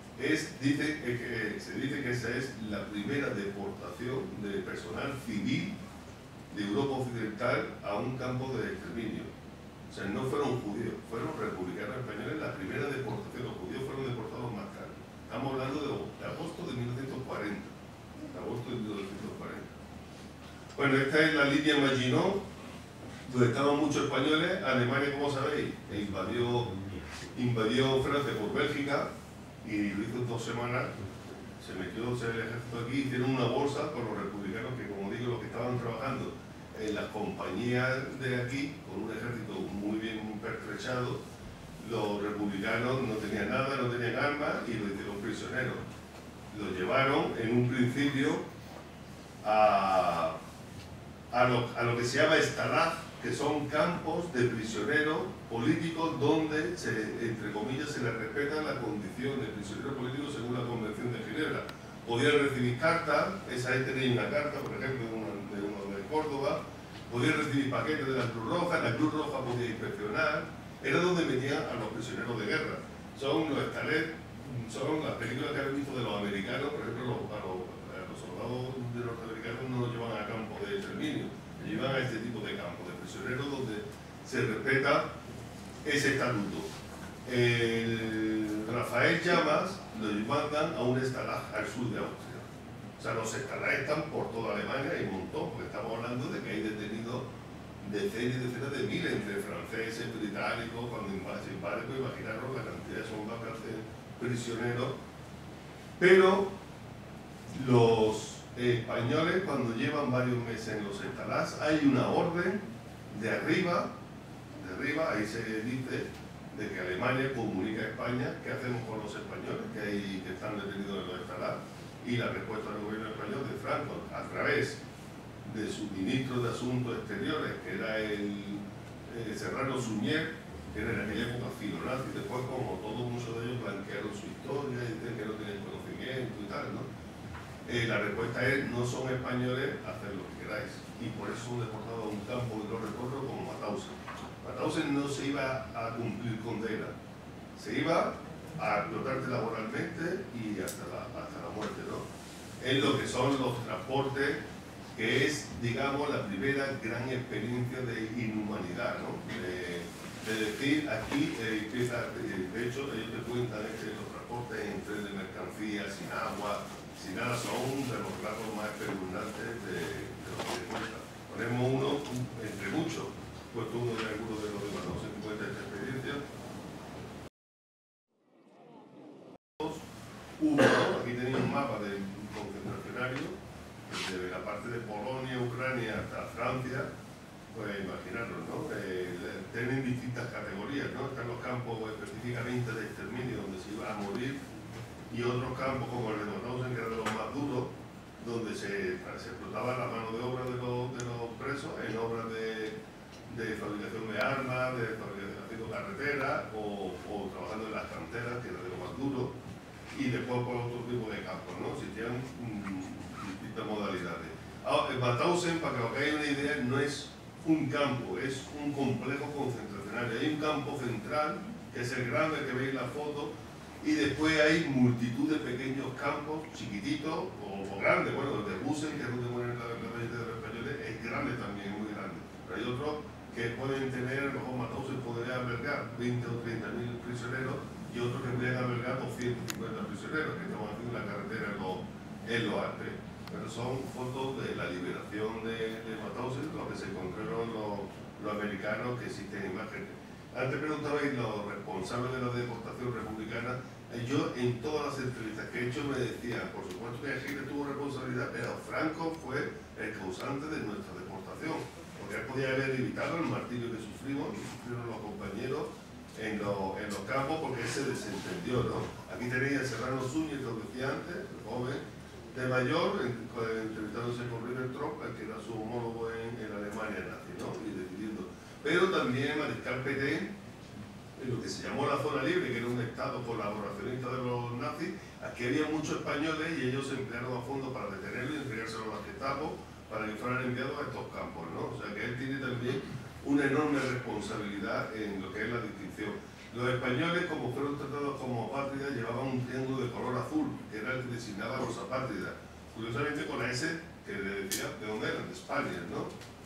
Es, dice, eh, se dice que esa es la primera deportación de personal civil de Europa Occidental a un campo de exterminio. O sea, no fueron judíos, fueron republicanos españoles. La primera deportación, los judíos fueron deportados más tarde. Estamos hablando de, de agosto de mil novecientos cuarenta. De agosto de mil novecientos cuarenta. Bueno, esta es la línea Maginot, donde estaban muchos españoles. Alemania, como sabéis, invadió, invadió Francia por Bélgica, y lo hizo en dos semanas. Se metió el ejército aquí, hicieron una bolsa con los republicanos que, como digo, los que estaban trabajando en las compañías de aquí, con un ejército muy bien pertrechado. Los republicanos no tenían nada, no tenían armas y los hicieron prisioneros. Los llevaron en un principio a, a, lo, a lo que se llama Stalag, que son campos de prisioneros políticos donde, se, entre comillas, se les respeta la condición de prisionero político según la Convención de Ginebra. Podían recibir cartas, esa gente tenía una carta, por ejemplo, de uno de, uno de Córdoba, podían recibir paquetes de la Cruz Roja, la Cruz Roja podía inspeccionar, era donde metían a los prisioneros de guerra. Son los Stalag, son las películas que han visto de los americanos, por ejemplo, los, a, los, a los soldados de norteamericanos no los llevan a campos de exterminio, llevan a este tipo de campos de prisioneros donde se respeta ese estatuto. El Rafael Llamas lo mandan a un Stalag al sur de Austria. O sea, los Stalag están por toda Alemania y un montón, porque estamos hablando de que hay detenidos decenas y decenas de miles entre franceses, británicos, cuando se invade, pues imaginaros la cantidad de soldados que hacen prisioneros. Pero los españoles, cuando llevan varios meses en los Stalags, hay una orden de arriba, de arriba, ahí se dice de que Alemania comunica a España qué hacemos con los españoles que, hay, que están detenidos en los Stalags, y la respuesta del gobierno español de Franco, a través de su ministro de Asuntos Exteriores, que era el eh, Serrano Suñer, que era en aquella época filonazi, después como todos muchos de ellos blanquearon su historia y dicen que no tienen conocimiento y tal, ¿no? Eh, la respuesta es, no son españoles, haced lo que queráis. Y por eso son deportados a un campo de no recuerdo como Mauthausen. Mauthausen no se iba a cumplir condena, se iba a explotarte laboralmente y hasta la, hasta la muerte, ¿no? En lo que son los transportes, que es, digamos, la primera gran experiencia de inhumanidad, ¿no? De, de decir, aquí eh, empieza, de hecho, ellos te cuentan que los transportes en tren de mercancías, sin agua, sin nada, son de los relatos más espeluznantes de, de los que cuentan. Ponemos uno, entre muchos, puesto uno de algunos de los demás, no se cuenta esta experiencia. Uno, aquí tenía un mapa del concentracionario, desde la parte de Polonia, Ucrania hasta Francia, pues imaginaros, ¿no? Eh, tienen distintas categorías, ¿no? Están los campos específicamente de exterminio, donde se iba a morir, y otros campos como el de Mauthausen, que eran los más duros, donde se, se explotaba la mano de obra de los, de los presos en obras de, de fabricación de armas, de fabricación de carreteras, o, o trabajando en las canteras, que era de lo más duro, y después por otro tipo de campos, ¿no? Existían mmm, distintas modalidades. Ahora, Mauthausen, para que os hagáis una idea, no es un campo, es un complejo concentracional. Hay un campo central, que es el grande que veis en la foto, y después hay multitud de pequeños campos, chiquititos o, o grandes. Bueno, el de Busen, que es donde mueren la, la mayoría de los españoles, es grande también, muy grande. Pero hay otros que pueden tener, a lo mejor Mauthausen podría albergar veinte o treinta mil prisioneros, y otros que podrían albergar doscientos cincuenta prisioneros, que estamos haciendo la carretera en los, en los Alpes. Pero son fotos de la liberación de, de Mauthausen, lo que se encontraron los, los americanos, que existen imágenes. Antes preguntabais los responsables de la deportación republicana. Yo en todas las entrevistas que he hecho me decían, por supuesto que Hitler tuvo responsabilidad, pero Franco fue el causante de nuestra deportación, porque él podía haber evitado el martirio que sufrimos, que sufrieron los compañeros en, lo, en los campos, porque él se desentendió, ¿no? Aquí tenéis a Serrano Suñer, que os decía antes, el joven de mayor, entrevistándose con Ribbentrop, que era su homólogo en, en Alemania nazi, ¿no? Y decidiendo. Pero también Mariscal Pétain, en lo que se llamó la zona libre, que era un estado colaboracionista de los nazis, aquí había muchos españoles y ellos se emplearon a fondo para detenerlo y entregárselo a la Gestapo para que fueran enviados a estos campos, ¿no? O sea que él tiene también una enorme responsabilidad en lo que es la distinción. Los españoles, como fueron tratados como apátridas, llevaban un triángulo de color azul, que era el que designaba a los apátridas. Curiosamente con la S, que le decía de dónde eran, de España, ¿no?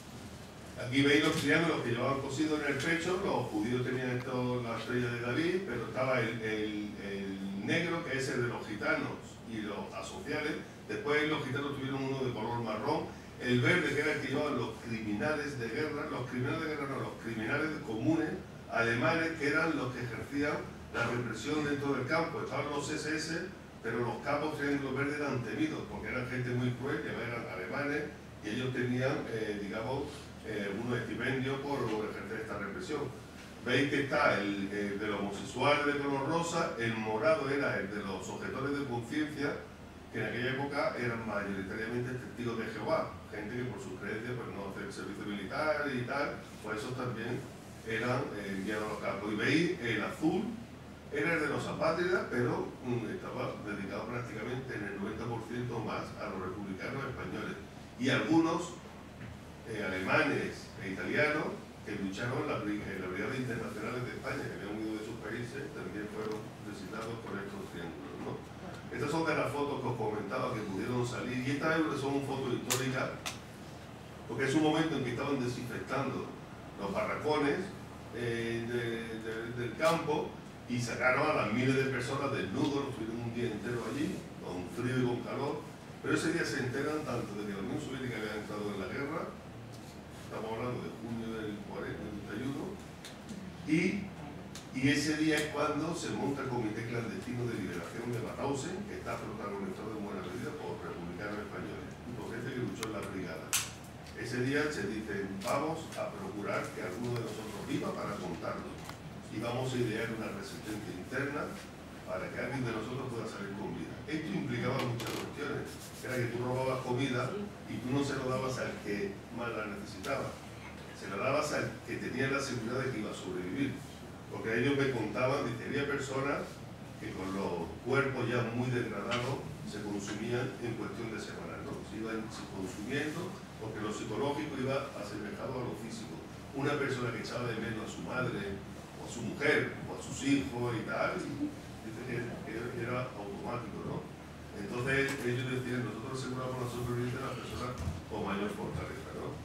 Aquí veis los triángulos que llevaban cosidos en el pecho. Los judíos tenían esto, la estrella de David, pero estaba el, el, el negro, que es el de los gitanos y los asociales. Después los gitanos tuvieron uno de color marrón. El verde, que era el que llevaban los criminales de guerra, los criminales de guerra no, los criminales comunes alemanes, que eran los que ejercían la represión dentro del campo. Estaban los S S, pero los capos triángulos verdes eran temidos, porque eran gente muy cruel, que eran alemanes, y ellos tenían, eh, digamos, Eh, unos estipendios por ejercer esta represión. Veis que está el, el de los homosexuales de color rosa, el morado era el de los objetores de conciencia, que en aquella época eran mayoritariamente testigos de Jehová, gente que por sus creencias pues, no hace el servicio militar y tal, pues esos también eran eh, enviados a los campos. Y veis, el azul era el de los apátridas, pero um, estaba dedicado prácticamente en el noventa por ciento más a los republicanos españoles. Y algunos eh, alemanes e italianos que lucharon en las la brigadas internacionales de España, que habían huido de sus países, también fueron designados con estos triángulos, ¿no? Estas son de las fotos que os comentaba que pudieron salir, y estas son fotos históricas, porque es un momento en que estaban desinfectando los barracones eh, de, de, del campo y sacaron a las miles de personas desnudos, los tuvieron un día entero allí, con frío y con calor, pero ese día se enteran tanto de que la Unión Soviética había entrado en la guerra, estamos hablando de junio del cuarenta y uno, y Y ese día es cuando se monta el Comité Clandestino de Liberación de Mauthausen, que está protagonizado en buena medida por republicanos españoles y por gente que luchó en la brigada. Ese día se dice, vamos a procurar que alguno de nosotros viva para contarlo y vamos a idear una resistencia interna para que alguien de nosotros pueda salir con vida. Esto implicaba muchas cuestiones. Era que tú robabas comida y tú no se lo dabas al que más la necesitaba, se lo dabas al que tenía la seguridad de que iba a sobrevivir. Porque ellos me contaban, dice, había personas que con los cuerpos ya muy degradados se consumían en cuestión de semanas, ¿no? Se iban consumiendo porque lo psicológico iba asemejado a lo físico. Una persona que echaba de menos a su madre, o a su mujer, o a sus hijos y tal, dice que era automático, ¿no? Entonces ellos decían, nosotros aseguramos la supervivencia de las personas con mayor fortaleza, ¿no?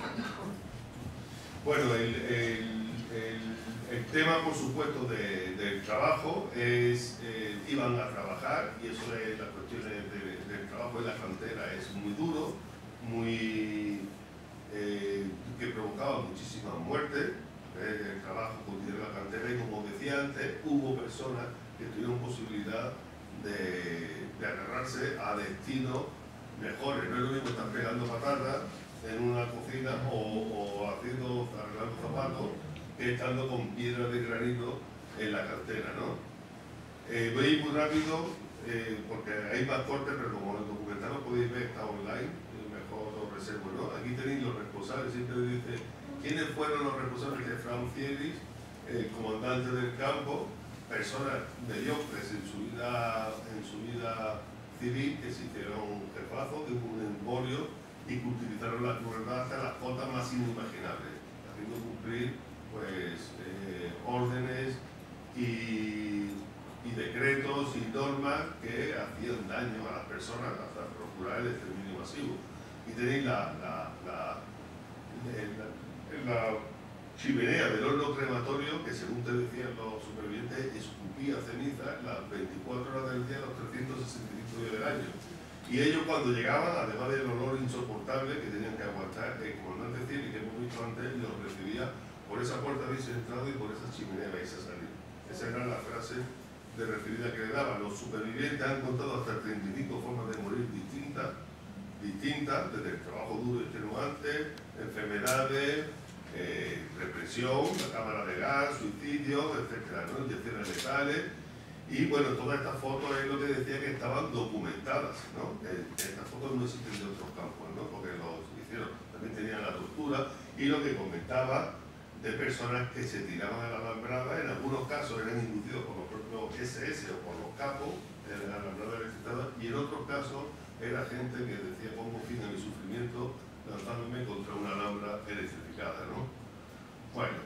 Bueno, el, el, el El tema, por supuesto, de, del trabajo es, eh, iban a trabajar, y eso es las cuestiones de, del trabajo en la cantera, es muy duro, muy eh, que provocaba muchísimas muertes, eh, el trabajo continuo en la cantera, y como decía antes, hubo personas que tuvieron posibilidad de, de agarrarse a destinos mejores. No es lo mismo estar pegando patatas en una cocina o, o haciendo, arreglando zapatos, estando con piedras de granito en la cantera, ¿no? Eh, voy a ir muy rápido eh, porque hay más cortes, pero como el documental lo podéis ver, está online, mejor lo reservo, ¿no? Aquí tenéis los responsables, siempre dice quiénes fueron los responsables de Franz Fiedrich, el comandante del campo, personas mediocres en su vida, en su vida civil, que se hicieron jefazos de un emporio y que utilizaron la crueldad hasta las cotas más inimaginables, haciendo cumplir pues eh, órdenes y, y decretos y normas que hacían daño a las personas hasta procurar el exterminio masivo. Y tenéis la, la, la, la, la chimenea del horno crematorio que, según te decían los supervivientes, escupía ceniza las veinticuatro horas del día, los trescientos sesenta y cinco días del año. Y ellos, cuando llegaban, además del olor insoportable que tenían que aguantar, el comandante Fiedrich, que hemos visto antes, los recibía por esa puerta habéis entrado y por esa chimenea vais a salir. Esa era la frase de referida que le daban. Los supervivientes han contado hasta treinta y cinco formas de morir distintas, distintas, desde el trabajo duro y extenuante, enfermedades, eh, represión, la cámara de gas, suicidios, etcétera, ¿no? Inyecciones letales. Y bueno, todas estas fotos es lo que decía que estaban documentadas, ¿no? Que estas fotos no existen de otros campos, ¿no? Porque los hicieron, también tenían la tortura, y lo que comentaba de personas que se tiraban a la alambrada, en algunos casos eran inducidos por los propios ese ese o por los capos de la alambrada electrificada, y en otros casos era gente que decía pongo fin a mi sufrimiento lanzándome contra una alhambra electrificada, ¿no? Bueno,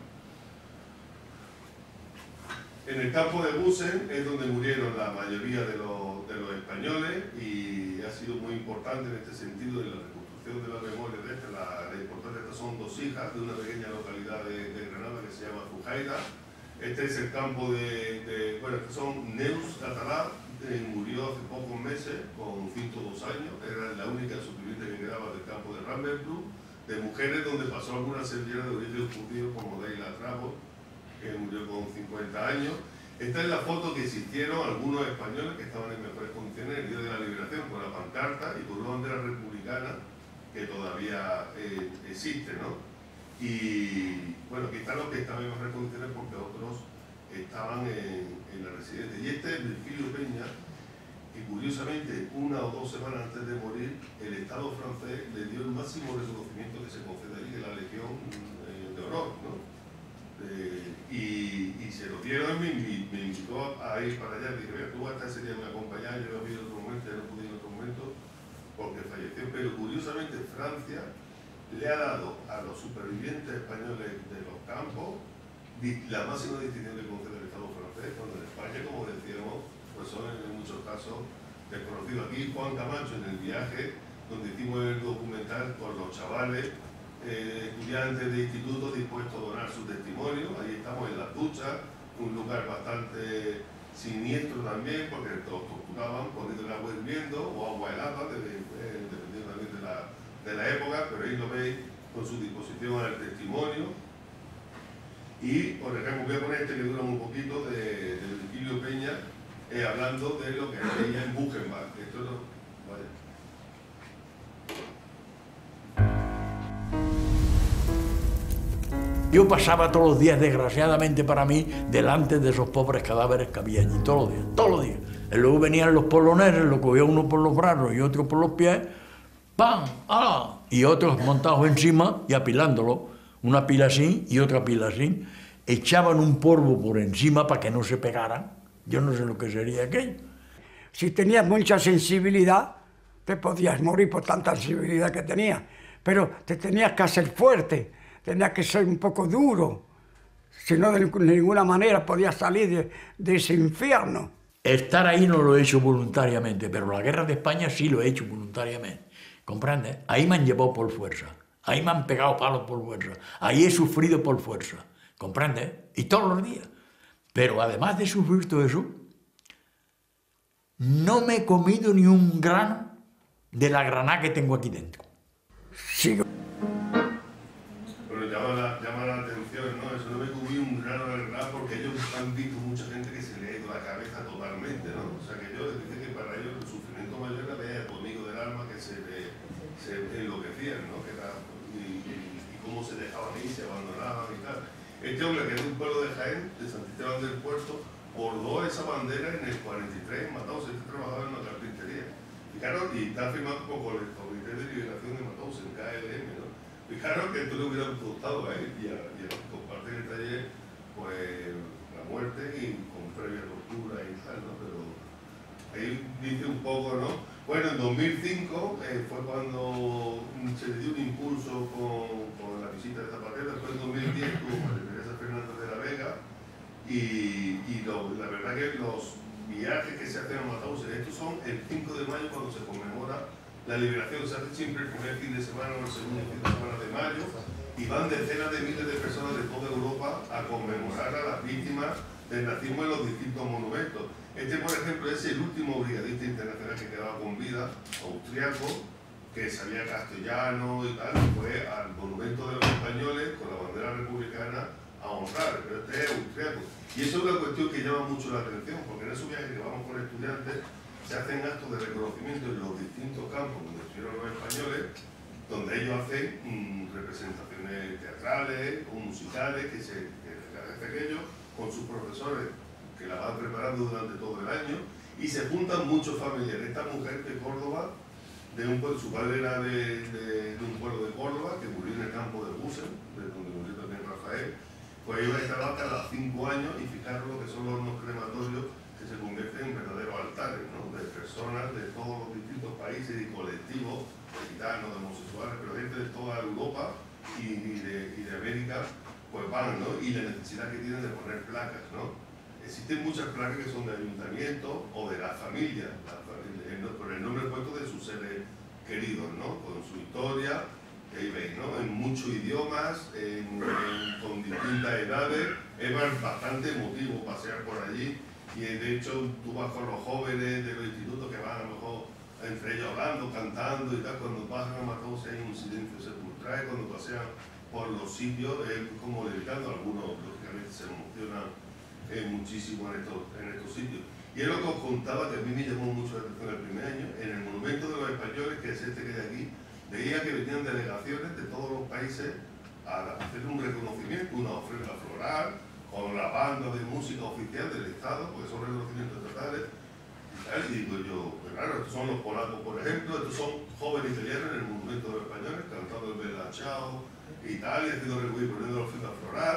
en el campo de Busen es donde murieron la mayoría de los, de los españoles, y ha sido muy importante en este sentido en la reconstrucción de la memoria de esta. La, la importancia de estas son dos hijas de una pequeña localidad de, de Granada que se llama Fujaira. Este es el campo de, de bueno, estos son Neus Catalá, eh, murió hace pocos meses con ciento dos años, era la única superviviente que quedaba del campo de Ravensbrück, de mujeres donde pasó alguna servilleta de origen judío como Deila Trabo, que murió con cincuenta años. Esta es la foto que existieron algunos españoles que estaban en mejores condiciones el día de la liberación, con la pancarta y con una bandera republicana que todavía eh, existe, ¿no? Y bueno, aquí están los que estaban en mejores condiciones porque otros estaban en, en la residencia. Y este es Virgilio Peña, Y curiosamente, una o dos semanas antes de morir, el Estado francés le dio el máximo reconocimiento que se concede allí, de la Legión eh, de Honor, ¿no? Eh, y, y se lo dieron, me, me invitó a ir para allá, dije, mira, tú hasta ese día me acompañás, yo lo vi en otro momento, ya no pude ir en otro momento, porque falleció. Pero curiosamente Francia le ha dado a los supervivientes españoles de los campos la máxima distinción que concede el Estado francés, cuando en España, como decíamos, pues son en muchos casos desconocidos. Aquí Juan Camacho, en el viaje donde hicimos el documental con los chavales, eh, estudiantes de institutos dispuestos a donar su testimonio, ahí estamos en las duchas, un lugar bastante siniestro también, porque los torturaban poniendo el agua hirviendo o agua helada, dependiendo también de la, de la época, pero ahí lo veis con su disposición al testimonio. Y, por ejemplo, voy a poner este que dura un poquito de, de Virgilio Peña, eh, hablando de lo que veía en Buchenwald. Esto no, vaya. Yo pasaba todos los días, desgraciadamente para mí, delante de esos pobres cadáveres que había allí, todos los días, todos los días. Y luego venían los poloneses, lo cogía uno por los brazos y otro por los pies, ¡pam! ¡Ah! Y otros montados encima y apilándolo. Una pila así y otra pila así, echaban un polvo por encima para que no se pegaran. Yo no sé lo que sería aquello. Si tenías mucha sensibilidad, te podías morir por tanta sensibilidad que tenías, pero te tenías que hacer fuerte, tenías que ser un poco duro, si no de ninguna manera podías salir de, de ese infierno. Estar ahí no lo he hecho voluntariamente, pero la guerra de España sí lo he hecho voluntariamente, ¿comprendes? Ahí me han llevado por fuerza. Ahí me han pegado palos por fuerza. Ahí he sufrido por fuerza. ¿Comprendes? Y todos los días. Pero además de sufrir todo eso, no me he comido ni un grano de la granada que tengo aquí dentro. Sigo. Bueno, llama la, llama la atención, ¿no? Eso no me comí un grano de granada porque ellos han visto mucha gente que se le ha ido la cabeza totalmente, ¿no? O sea que yo, dice que para ellos el sufrimiento mayor era ver a tu amigo del alma que se, se enloquecían, ¿no? Que era, y, y, y cómo se dejaban ir, se abandonaban y tal. Este hombre, que es de un pueblo de Jaén, de San Esteban del Puerto, bordó esa bandera en el cuarenta y tres en Mataus. Este trabajaba en una carpintería. Fijaros, y está firmado con el Comité de Liberación de Mataus, en K L M, ¿no? Fijaros que esto le hubiera gustado a él y a, y a los que comparten el taller, pues la muerte y con previa tortura y tal, ¿no? Pero ahí dice un poco, ¿no? Bueno, en dos mil cinco eh, fue cuando se le dio un impulso con, con la visita de Zapatero. Después en dos mil diez tuvo María Teresa Fernández de la Vega y, y lo, la verdad que los viajes que se hacen a Mataus, estos son el cinco de mayo cuando se conmemora la liberación. Se hace siempre el primer fin de semana o el segundo fin de semana de mayo y van decenas de miles de personas de toda Europa a conmemorar a las víctimas del nazismo en los distintos monumentos. Este, por ejemplo, es el último brigadista internacional que quedaba con vida, austriaco, que sabía castellano y tal, fue al monumento de los españoles con la bandera republicana a honrar, pero este es austriaco. Y eso es una cuestión que llama mucho la atención, porque en esos viajes que vamos con estudiantes se hacen actos de reconocimiento en los distintos campos donde estuvieron los españoles, donde ellos hacen mmm, representaciones teatrales o musicales que se que hacen ellos con sus profesores que la van preparando durante todo el año, y se juntan muchos familiares. Esta mujer de Córdoba, de un pueblo, su padre era de, de, de un pueblo de Córdoba, que murió en el campo de Busen, de donde murió también Rafael, pues ellos estaban cada cinco años, y fijaros lo que son los hornos crematorios que se convierten en verdaderos altares, ¿no? De personas de todos los distintos países y colectivos, de gitanos, de homosexuales, pero gente de toda Europa y, y, de, y de América, pues van, ¿no? Y la necesidad que tienen de poner placas, ¿no? Existen muchas placas que son de ayuntamiento o de la familia, la familia, con el nombre puesto de sus seres queridos, ¿no? Con su historia, que ahí veis, ¿no? En muchos idiomas, en, en, con distintas edades. Es bastante emotivo pasear por allí, y de hecho tú vas con los jóvenes de los institutos que van a lo mejor entre ellos hablando, cantando y tal. Cuando pasan a Mataus hay un silencio sepulcral, cuando pasean por los sitios es como dedicando, algunos lógicamente se emocionan eh, muchísimo en estos, en estos sitios. Y es lo que os contaba, que a mí me llamó mucho la atención el primer año, en el monumento de los españoles, que es este que hay aquí, veía que venían delegaciones de todos los países a hacer un reconocimiento, una ofrenda floral, con la banda de música oficial del Estado, porque son reconocimientos estatales, y tal, y digo yo, pues claro, estos son los polacos, por ejemplo, estos son jóvenes italianos en el monumento de los españoles, cantando el Bella Ciao, Italia, haciendo recuerdo y poniendo los frutos a florar.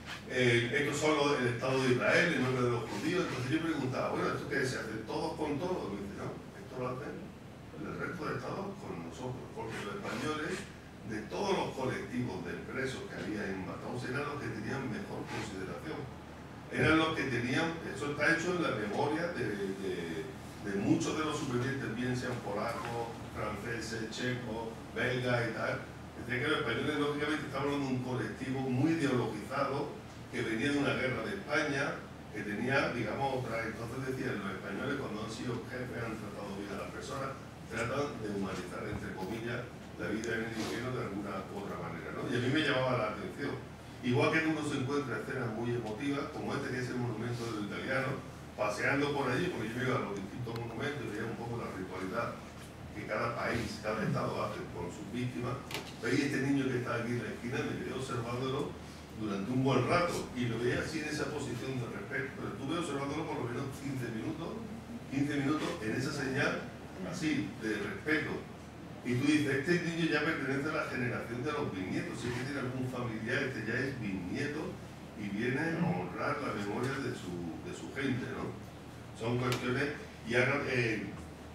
Eh, estos son los del Estado de Israel, en nombre de los judíos. Entonces yo preguntaba, bueno, ¿esto qué se hace? ¿Todos con todos? Y me dice, no, esto lo hacen el resto de Estados con nosotros, porque los españoles, de todos los colectivos de presos que había en Mataos, eran los que tenían mejor consideración. Eran los que tenían, eso está hecho en la memoria de, de, de muchos de los supervivientes, bien sean polacos, franceses, checos, belgas y tal. Decía que los españoles, lógicamente, estaban hablando de un colectivo muy ideologizado, que venía de una guerra de España, que tenía, digamos, otra. Entonces decían, los españoles cuando han sido jefes han tratado bien a las personas, tratan de humanizar, entre comillas, la vida en el infierno de alguna u otra manera, ¿no? Y a mí me llamaba la atención. Igual que uno se encuentra escenas muy emotivas, como este que es el monumento del italiano, paseando por allí, porque yo iba a los distintos monumentos y veía un poco la ritualidad que cada país, cada estado hace con sus víctimas. Veía este niño que está aquí en la esquina, me quedé observándolo durante un buen rato y lo veía así en esa posición de respeto, pero estuve observándolo por lo menos quince minutos, quince minutos en esa señal así, de respeto. Y tú dices, este niño ya pertenece a la generación de los bisnietos, si es que tiene algún familiar, este ya es bisnieto y viene a honrar la memoria de su, de su gente, ¿no? Son cuestiones, y ahora, eh,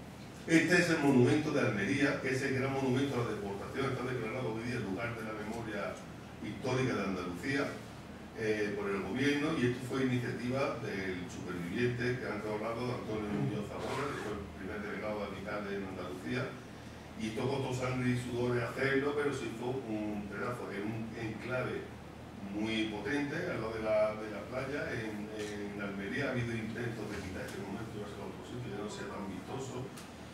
este es el monumento de Almería, que es el gran monumento a la deportación, está declarado hoy día el lugar de la memoria histórica de Andalucía eh, por el gobierno, y esto fue iniciativa del superviviente que han hablado, Antonio Muñoz Zamora, que fue el primer delegado de alcalde en Andalucía, y tocó todo sangre y sudor en hacerlo, pero se hizo un pedazo en un enclave muy potente al lado de la, de la playa. En, en Almería ha habido intentos de quitar este monumento y hacerlo a otro sitio, ya no sea tan vistoso.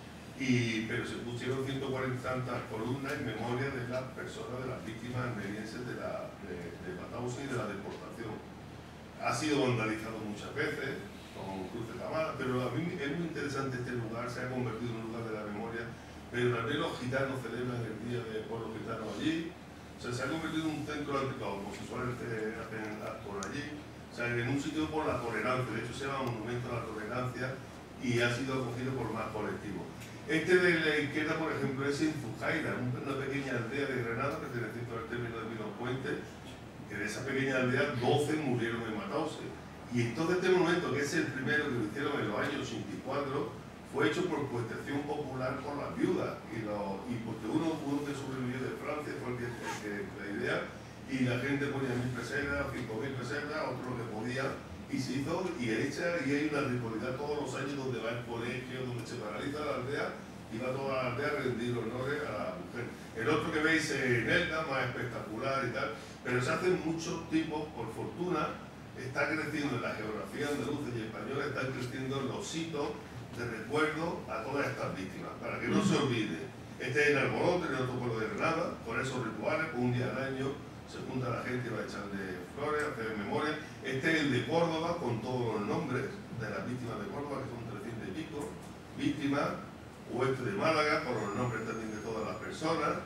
Y, pero se pusieron ciento cuarenta tantas columnas en memoria de las personas, de las víctimas almerienses de, la, de, de Mauthausen y de la deportación. Ha sido vandalizado muchas veces, con cruces de cámara, pero a mí es muy interesante este lugar, se ha convertido en un lugar de la memoria, pero también los gitanos celebran el Día del Pueblo Gitano allí. O sea, se ha convertido en un centro de los homosexuales que hacen por allí. O sea, en un sitio por la tolerancia, de hecho se llama Monumento a la Tolerancia y ha sido acogido por más colectivos. Este de la izquierda, por ejemplo, es en Zujaira, una pequeña aldea de Granada, perteneciente al término de Pino Puente, que de esa pequeña aldea doce murieron en Mauthausen. Y entonces este monumento, que es el primero que lo hicieron en los años ochenta y cuatro, fue hecho por protección popular por las viudas, y, lo, y porque uno, uno que sobrevivió de Francia fue el que, el que la idea, y la gente ponía mil pesetas, cinco mil pesetas, otro lo que podía, y se hizo, y hecha, y hay una ritualidad todos los años donde va el colegio, donde se paraliza la aldea, y va toda la aldea a rendir honores a la mujer. El otro que veis en Elda, más espectacular y tal, pero se hacen muchos tipos, por fortuna, está creciendo en la geografía andaluza y española, están creciendo los hitos de recuerdo a todas estas víctimas, para que no se olvide. Este es en Alborote, en el otro pueblo de Granada, con esos rituales, un día al año se junta la gente y va a echarle flores, a hacer memoria. Este es el de Córdoba, con todos los nombres de las víctimas de Córdoba, que son trescientas y pico víctimas. O este de Málaga, con los nombres también de todas las personas.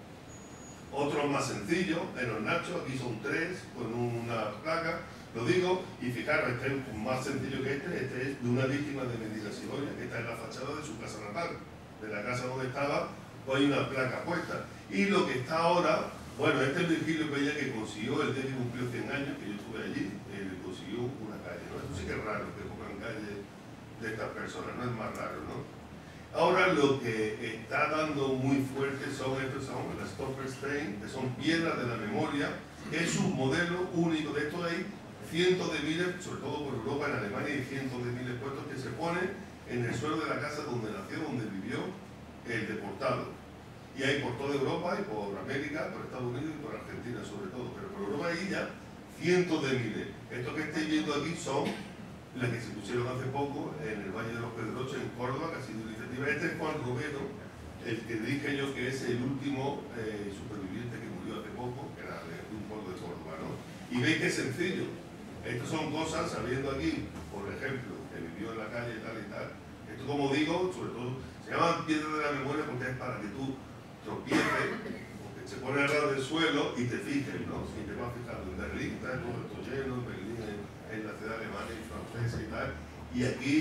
Otros más sencillos, en los Nachos, aquí son tres, con una placa. Lo digo, y fijaros, este es más sencillo que este, este es de una víctima de Medina Sidonia, que está en la fachada de su casa natal, de la casa donde estaba, pues hay una placa puesta. Y lo que está ahora, bueno, este es Virgilio Peña, que consiguió, el día que cumplió cien años, que yo estuve allí, eh, consiguió una calle, ¿no? Esto sí que es raro, que pongan calle de estas personas, no es más raro, ¿no? Ahora lo que está dando muy fuerte son estos, son las Stolperstein, que son piedras de la memoria. Es un modelo único, de esto hay cientos de miles, sobre todo por Europa, en Alemania, hay cientos de miles puestos que se ponen en el suelo de la casa donde nació, donde vivió el deportado. Y hay por toda Europa, y por América, por Estados Unidos y por Argentina sobre todo, pero por Europa hay ya cientos de miles. Estos que estáis viendo aquí son las que se pusieron hace poco en el Valle de los Pedroches, en Córdoba, que ha sido iniciativa. Este es Juan Romero, el que dije yo que es el último eh, superviviente que murió hace poco, que era de un pueblo de Córdoba, ¿no? Y veis que es sencillo. Estas son cosas, sabiendo aquí, por ejemplo, que vivió en la calle y tal y tal. Esto, como digo, sobre todo, se llaman piedras de la memoria porque es para que tú tropieces, porque se pone al lado del suelo y te fijes, ¿no? Si te vas fijando en Berlín, está todo esto lleno, en Berlín, en, en la ciudad alemana y francesa y tal. Y aquí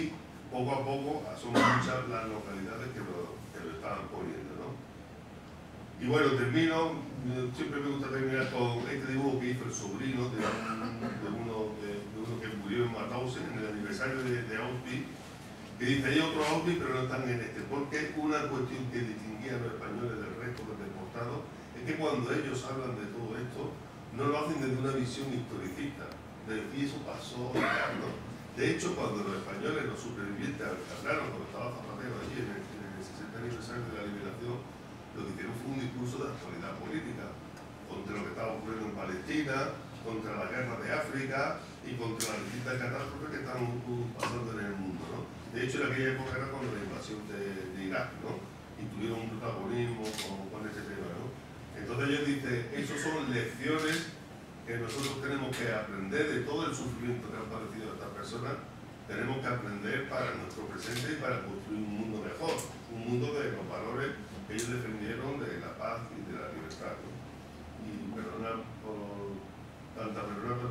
poco a poco son muchas las localidades que lo, que lo estaban poniendo, ¿no? Y bueno, termino, siempre me gusta terminar con este dibujo que hizo el sobrino de, un, de, uno, de, de uno que murió en Mauthausen en el aniversario de, de Auschwitz, que dice, hay otros Auschwitz pero no están en este, porque una cuestión que distinguía a los españoles del resto de los deportados es que cuando ellos hablan de todo esto, no lo hacen desde una visión historicista, de decir eso pasó, ¿no? De hecho, cuando los españoles, los supervivientes, hablaron cuando estaba Zapatero allí en el, en el sesenta aniversario de la liberación, lo que hicieron fue un discurso de actualidad política contra lo que estaba ocurriendo en Palestina, contra la guerra de África y contra las distintas catástrofes que están pasando en el mundo, ¿no? De hecho, en aquella época era cuando la invasión de, de Irak, ¿no? Y tuvieron un protagonismo con, con ese tema, ¿no? Entonces ellos dicen, esas son lecciones que nosotros tenemos que aprender de todo el sufrimiento que han padecido estas personas, tenemos que aprender para nuestro presente y para construir un mundo mejor, un mundo de los valores que ellos defendieron de la paz y de la libertad, ¿no? Y perdona por tanta perdona, pero